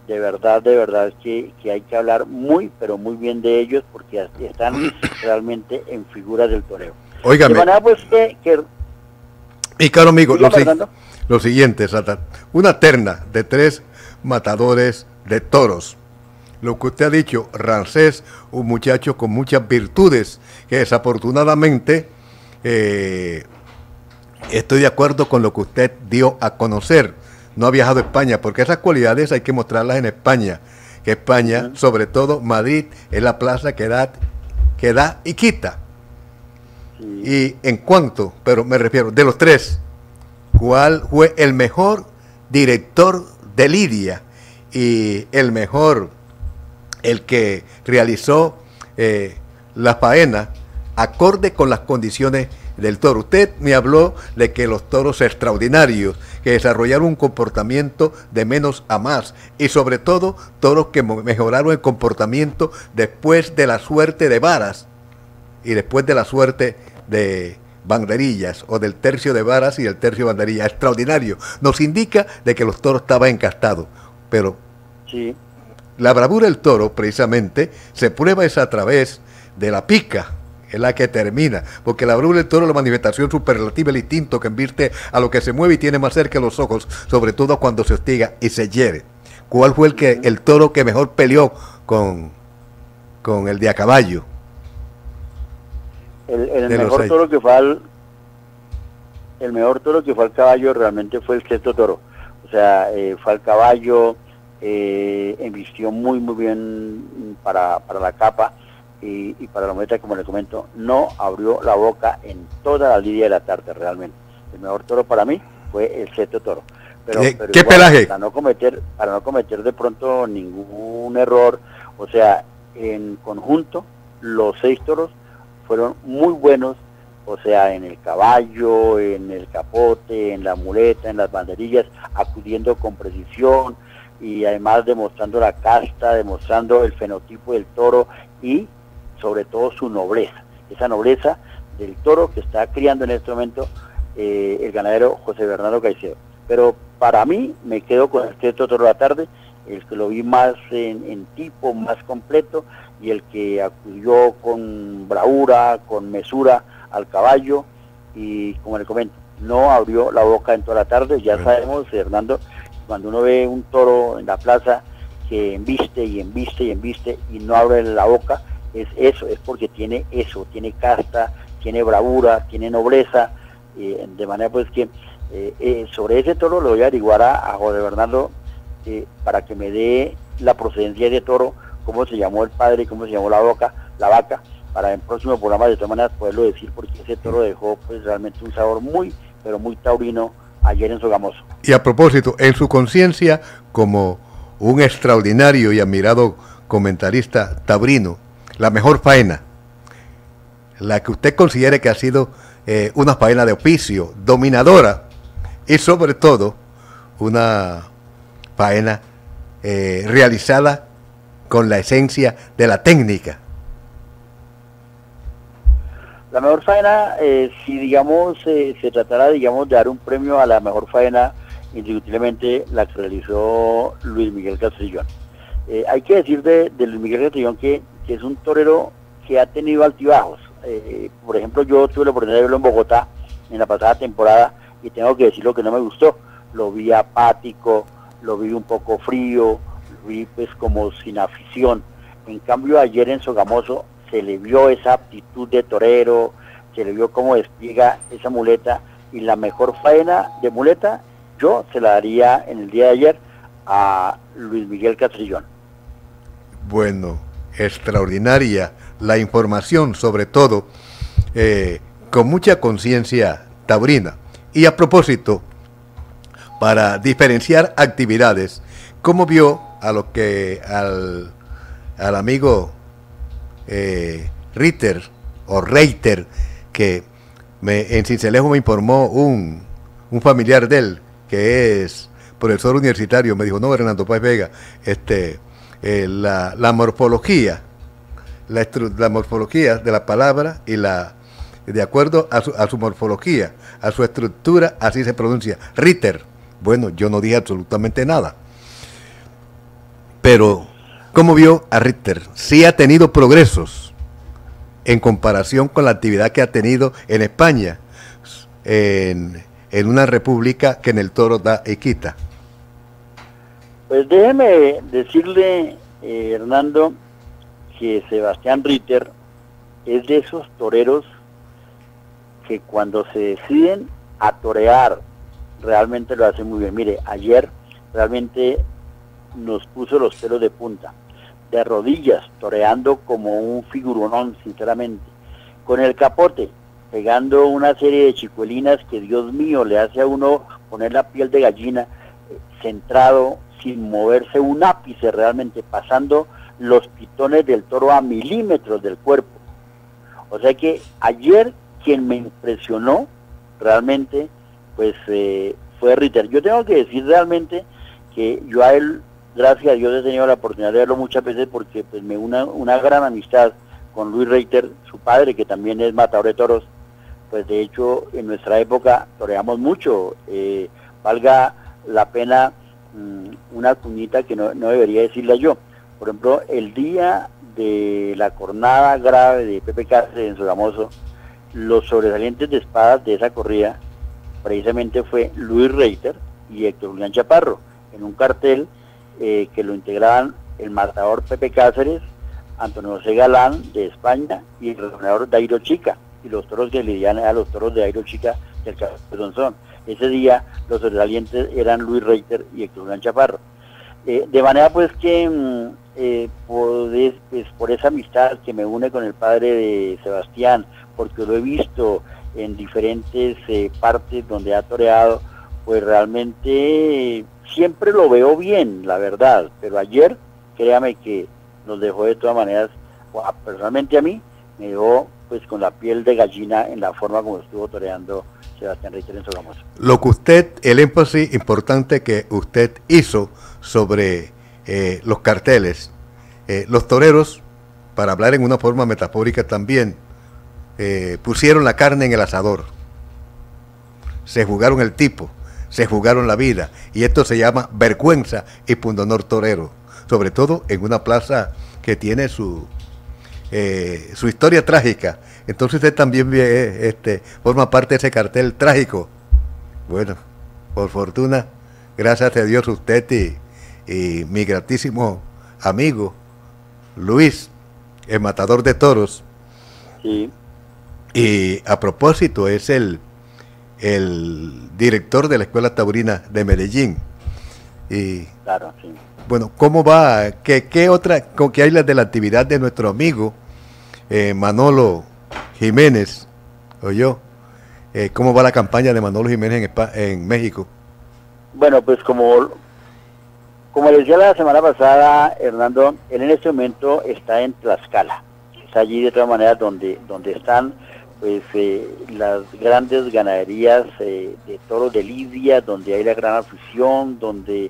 de verdad que hay que hablar muy, pero muy bien de ellos, porque están realmente en figuras del toreo. Óigame. De manera pues que y caro amigo, Fernando. lo siguiente, Satan, una terna de 3 matadores de toros. Lo que usted ha dicho, Ramsés, un muchacho con muchas virtudes, que desafortunadamente estoy de acuerdo con lo que usted dio a conocer. No ha viajado a España, porque esas cualidades hay que mostrarlas en España. Que España, sobre todo Madrid, es la plaza que da y quita. Y en cuanto, pero me refiero, de los 3, ¿cuál fue el mejor director de lidia y el que realizó la faena acorde con las condiciones del toro? Usted me habló de que los toros extraordinarios, que desarrollaron un comportamiento de menos a más, y sobre todo toros que mejoraron el comportamiento después de la suerte de varas y después de la suerte de banderillas, o del tercio de varas y el tercio de banderillas. Extraordinario. Nos indica de que los toros estaban encastados, pero sí, la bravura del toro precisamente se prueba es a través de la pica, es la que termina, porque la bravura del toro es la manifestación superlativa, el instinto que invierte a lo que se mueve y tiene más cerca los ojos, sobre todo cuando se hostiga y se hiere. ¿Cuál fue el toro que mejor peleó con el de a caballo? El mejor toro que fue el mejor toro que fue al caballo realmente fue el sexto toro. O sea, fue al caballo, embistió muy bien para la capa y para la muleta, como le comento, no abrió la boca en toda la lidia de la tarde realmente. El mejor toro para mí fue el sexto toro. Pero ¿Qué igual, pelaje? Para no cometer de pronto ningún error, o sea, en conjunto, los 6 toros fueron muy buenos, o sea, en el caballo, en el capote, en la muleta, en las banderillas, acudiendo con precisión y además demostrando la casta, demostrando el fenotipo del toro y sobre todo su nobleza, esa nobleza del toro que está criando en este momento el ganadero José Bernardo Caicedo. Pero para mí me quedo con el sexto toro de la tarde, el que lo vi más en tipo, más completo, y el que acudió con bravura, con mesura al caballo, y como le comento, no abrió la boca en toda la tarde. Ya sabemos, Fernando, cuando uno ve un toro en la plaza que embiste y no abre la boca, es porque tiene eso, tiene casta, tiene bravura, tiene nobleza, de manera pues que sobre ese toro lo voy a averiguar a José Bernardo para que me dé la procedencia de toro, cómo se llamó el padre, cómo se llamó la vaca, para en el próximo programa de todas maneras poderlo decir, porque ese toro dejó pues realmente un sabor muy, pero muy taurino ayer en Sogamoso. Y a propósito, en su conciencia, como un extraordinario y admirado comentarista taurino, la mejor faena, la que usted considere que ha sido una faena de oficio, dominadora, y sobre todo una faena realizada con la esencia de la técnica. La mejor faena, si digamos se tratara digamos de dar un premio a la mejor faena, indiscutiblemente la que realizó Luis Miguel Castrillón. Hay que decir de Luis Miguel Castrillón que es un torero que ha tenido altibajos. Por ejemplo, yo tuve la oportunidad de verlo en Bogotá en la pasada temporada y tengo que decir lo que no me gustó. Lo vi apático, lo vi un poco frío, lo vi pues como sin afición. En cambio ayer en Sogamoso se le vio esa aptitud de torero, se le vio cómo despliega esa muleta, y la mejor faena de muleta yo se la daría en el día de ayer a Luis Miguel Castrillón. Bueno, extraordinaria la información, sobre todo con mucha conciencia taurina. Y a propósito, para diferenciar actividades, ¿cómo vio a lo que al amigo Reiter, que en Cincelejo me informó un familiar de él, que es profesor universitario, me dijo, no, Hernando Páez Vega, la morfología, la morfología de la palabra y de acuerdo a su morfología, a su estructura, así se pronuncia, Ritter. Bueno, yo no dije absolutamente nada. Pero, ¿cómo vio a Ritter? Sí ha tenido progresos en comparación con la actividad que ha tenido en España, en una república que en el toro da y quita. Pues déjeme decirle, Hernando, que Sebastián Ritter es de esos toreros que cuando se deciden a torear, realmente lo hacen muy bien. Mire, ayer realmente nos puso los pelos de punta, de rodillas, toreando como un figuronón, sinceramente, con el capote, pegando una serie de chicuelinas que, Dios mío, le hace a uno poner la piel de gallina, centrado, sin moverse un ápice realmente, pasando los pitones del toro a milímetros del cuerpo. O sea que ayer quien me impresionó realmente, pues fue Ritter. Yo tengo que decir realmente que yo a él, gracias a Dios, he tenido la oportunidad de verlo muchas veces porque pues me una gran amistad con Luis Reiter, su padre, que también es matador de toros. Pues de hecho en nuestra época toreamos mucho, valga la pena una cuñita que no debería decirla yo. Por ejemplo, el día de la cornada grave de Pepe Cáceres en Sogamoso, los sobresalientes de espadas de esa corrida precisamente fue Luis Reiter y Héctor Julián Chaparro, en un cartel que lo integraban el matador Pepe Cáceres, Antonio José Galán de España y el gobernador Dairo Chica, y los toros que lidian a los toros de Dairo Chica del Cabo de Sonsón. Ese día los sobresalientes eran Luis Reiter y Héctor Julián Chaparro. De manera pues que por esa amistad que me une con el padre de Sebastián, porque lo he visto en diferentes partes donde ha toreado, pues realmente siempre lo veo bien, la verdad, pero ayer, créame que nos dejó de todas maneras, personalmente a mí, me dejó pues con la piel de gallina en la forma como estuvo toreando Sebastián Ritter en Sogamoso. Lo que usted, el énfasis importante que usted hizo sobre los carteles, los toreros, para hablar en una forma metafórica también, pusieron la carne en el asador, se jugaron el tipo, se jugaron la vida, y esto se llama vergüenza y pundonor torero, sobre todo en una plaza que tiene su historia trágica. Entonces usted también forma parte de ese cartel trágico. Bueno, por fortuna, gracias a Dios, usted y mi gratísimo amigo Luis, el matador de toros. Sí. Y a propósito, es el director de la Escuela Taurina de Medellín. Y claro, sí. Bueno, ¿cómo va? ¿Qué hay de la actividad de nuestro amigo Manolo Jiménez? ¿Cómo va la campaña de Manolo Jiménez en México? Bueno, pues como le decía la semana pasada, Hernando, él en este momento está en Tlaxcala. Está allí de todas maneras donde están pues las grandes ganaderías de toros de lidia, donde hay la gran afición, donde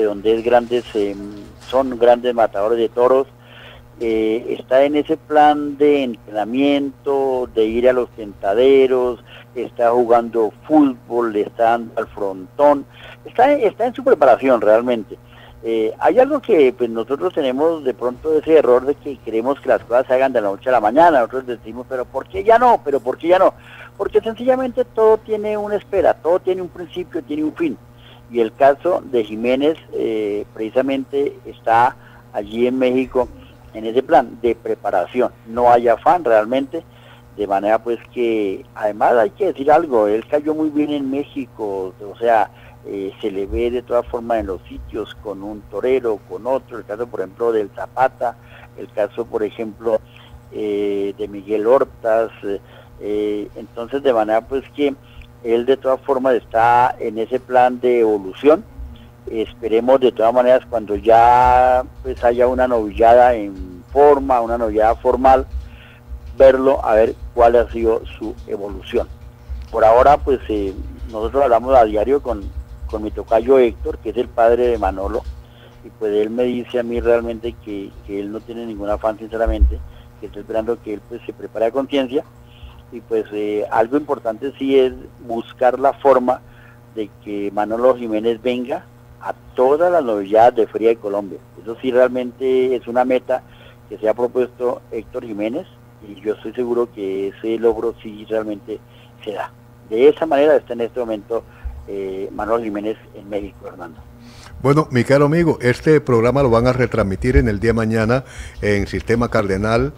son grandes matadores de toros. Está en ese plan de entrenamiento, de ir a los tentaderos, está jugando fútbol, le está dando al frontón, está en su preparación realmente. Hay algo que pues nosotros tenemos de pronto ese error de que queremos que las cosas se hagan de la noche a la mañana. Nosotros decimos, pero ¿por qué ya no? ¿Pero por qué ya no? Porque sencillamente todo tiene una espera, todo tiene un principio, tiene un fin. Y el caso de Jiménez precisamente está allí en México en ese plan de preparación. No hay afán realmente, de manera pues que además hay que decir algo, él cayó muy bien en México, o sea, se le ve de todas formas en los sitios con un torero, con otro, el caso por ejemplo del Zapata, el caso por ejemplo de Miguel Hortas, entonces de manera pues que él de todas formas está en ese plan de evolución. Esperemos de todas maneras cuando ya pues haya una novillada en forma, una novillada formal, verlo, a ver cuál ha sido su evolución. Por ahora pues nosotros hablamos a diario con mi tocayo Héctor, que es el padre de Manolo, y pues él me dice a mí realmente que él no tiene ningún afán sinceramente, que está esperando que él pues se prepare a conciencia, y pues algo importante sí es buscar la forma de que Manolo Jiménez venga a todas las novedades de Feria de Colombia. Eso sí realmente es una meta que se ha propuesto Héctor Jiménez, y yo estoy seguro que ese logro sí realmente se da. De esa manera está en este momento Manuel Jiménez en México, Hernando. Bueno, mi caro amigo, este programa lo van a retransmitir en el día de mañana en Sistema Cardenal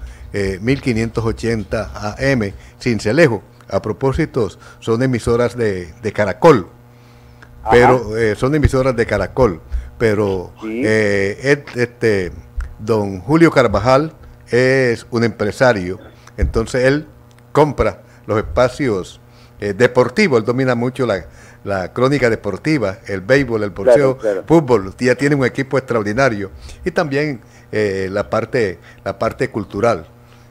1580 AM, Sincelejo. A propósito, son emisoras de Caracol, pero son emisoras de Caracol, pero sí. Don Julio Carvajal es un empresario, entonces él compra los espacios deportivos, él domina mucho la crónica deportiva, el béisbol, el boxeo, claro. Fútbol, ya tiene un equipo extraordinario, y también la parte cultural.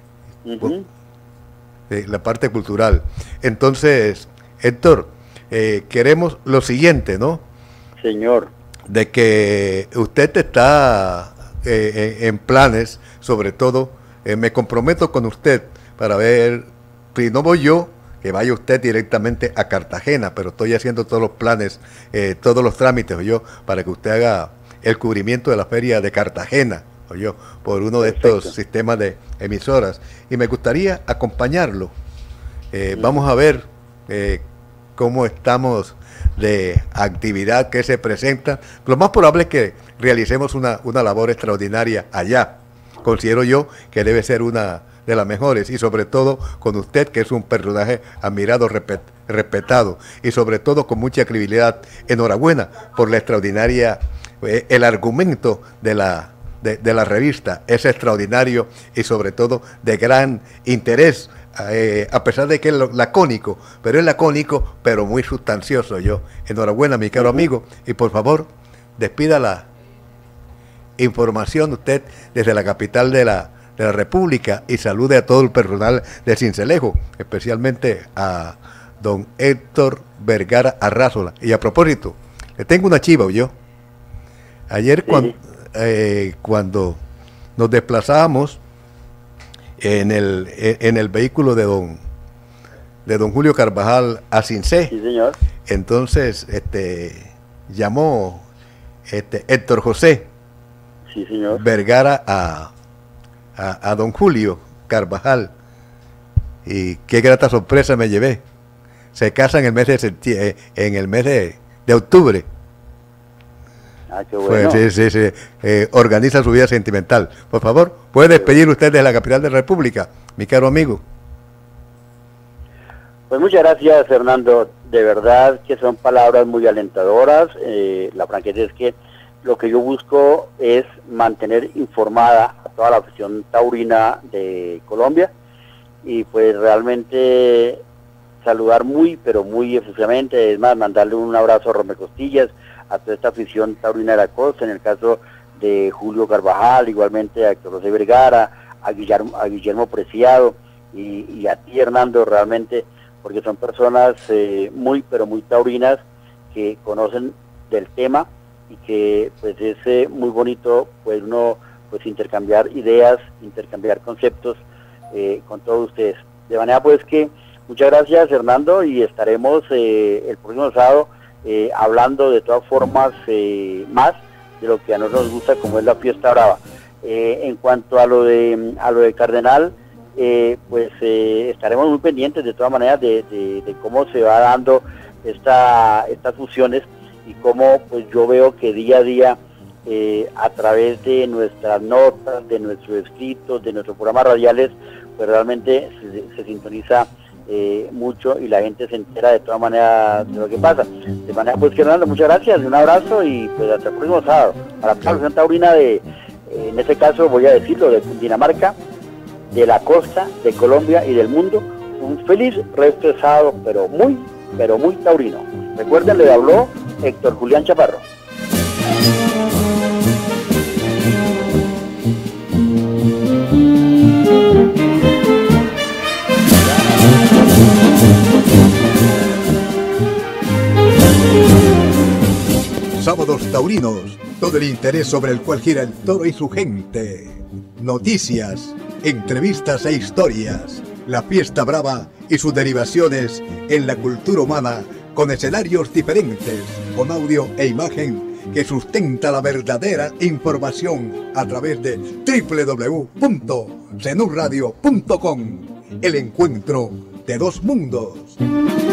La parte cultural. Entonces, Héctor, queremos lo siguiente, ¿no? Señor. De que usted está en planes, sobre todo, me comprometo con usted para ver, si no voy yo, que vaya usted directamente a Cartagena, pero estoy haciendo todos los planes, todos los trámites, yo, para que usted haga el cubrimiento de la feria de Cartagena, yo, por uno de estos sistemas de emisoras, y me gustaría acompañarlo. Vamos a ver cómo estamos de actividad que se presenta. Lo más probable es que realicemos una labor extraordinaria allá. Considero yo que debe ser una de las mejores, y sobre todo con usted, que es un personaje admirado, respetado, y sobre todo con mucha credibilidad. Enhorabuena por la extraordinaria, el argumento de la revista es extraordinario y sobre todo de gran interés, a pesar de que es lacónico, pero muy sustancioso. Yo, enhorabuena, mi caro amigo, y por favor, despida la información usted desde la capital de la República, y salude a todo el personal de Sincelejo, especialmente a don Héctor Vergara Arrazola. Y a propósito, le tengo una chiva, yo. Ayer cuando nos desplazábamos en el vehículo de don Julio Carvajal a Cincé, sí, señor. Entonces llamó Héctor José, sí, señor, Vergara a don Julio Carvajal, y qué grata sorpresa me llevé. Se casa en el mes de octubre. Ah, qué bueno. Pues, sí. Organiza su vida sentimental. Por favor, puede despedir usted de la capital de la República, mi caro amigo. Pues muchas gracias, Fernando. De verdad que son palabras muy alentadoras. La franqueza es que lo que yo busco es mantener informada a toda la afición taurina de Colombia, y pues realmente saludar muy, pero muy efusivamente, es más, mandarle un abrazo a Romecostillas, a toda esta afición taurina de la costa, en el caso de Julio Carvajal, igualmente a Héctor José Vergara, a Guillermo Preciado, y a ti, Hernando, realmente, porque son personas muy, pero muy taurinas, que conocen del tema, y que pues es muy bonito pues uno pues intercambiar ideas, intercambiar conceptos con todos ustedes. De manera pues que muchas gracias, Hernando, y estaremos el próximo sábado hablando de todas formas más de lo que a nosotros nos gusta, como es la fiesta brava. En cuanto a lo de Cardenal, pues estaremos muy pendientes de todas maneras de cómo se va dando estas fusiones, y cómo pues yo veo que día a día a través de nuestras notas, de nuestros escritos, de nuestros programas radiales, pues realmente se sintoniza mucho, y la gente se entera de todas maneras de lo que pasa. De manera pues que, Hernando, muchas gracias, un abrazo, y pues hasta el próximo sábado. Para la Asociación Taurina en este caso voy a decirlo, de Cundinamarca, de la costa, de Colombia y del mundo, un feliz resto de sábado, pero muy taurino. Recuerden, le habló Héctor Julián Chaparro. Sábados taurinos, todo el interés sobre el cual gira el toro y su gente. Noticias, entrevistas e historias. La fiesta brava y sus derivaciones en la cultura humana, con escenarios diferentes, con audio e imagen que sustenta la verdadera información a través de www.cenurradio.com. El encuentro de dos mundos.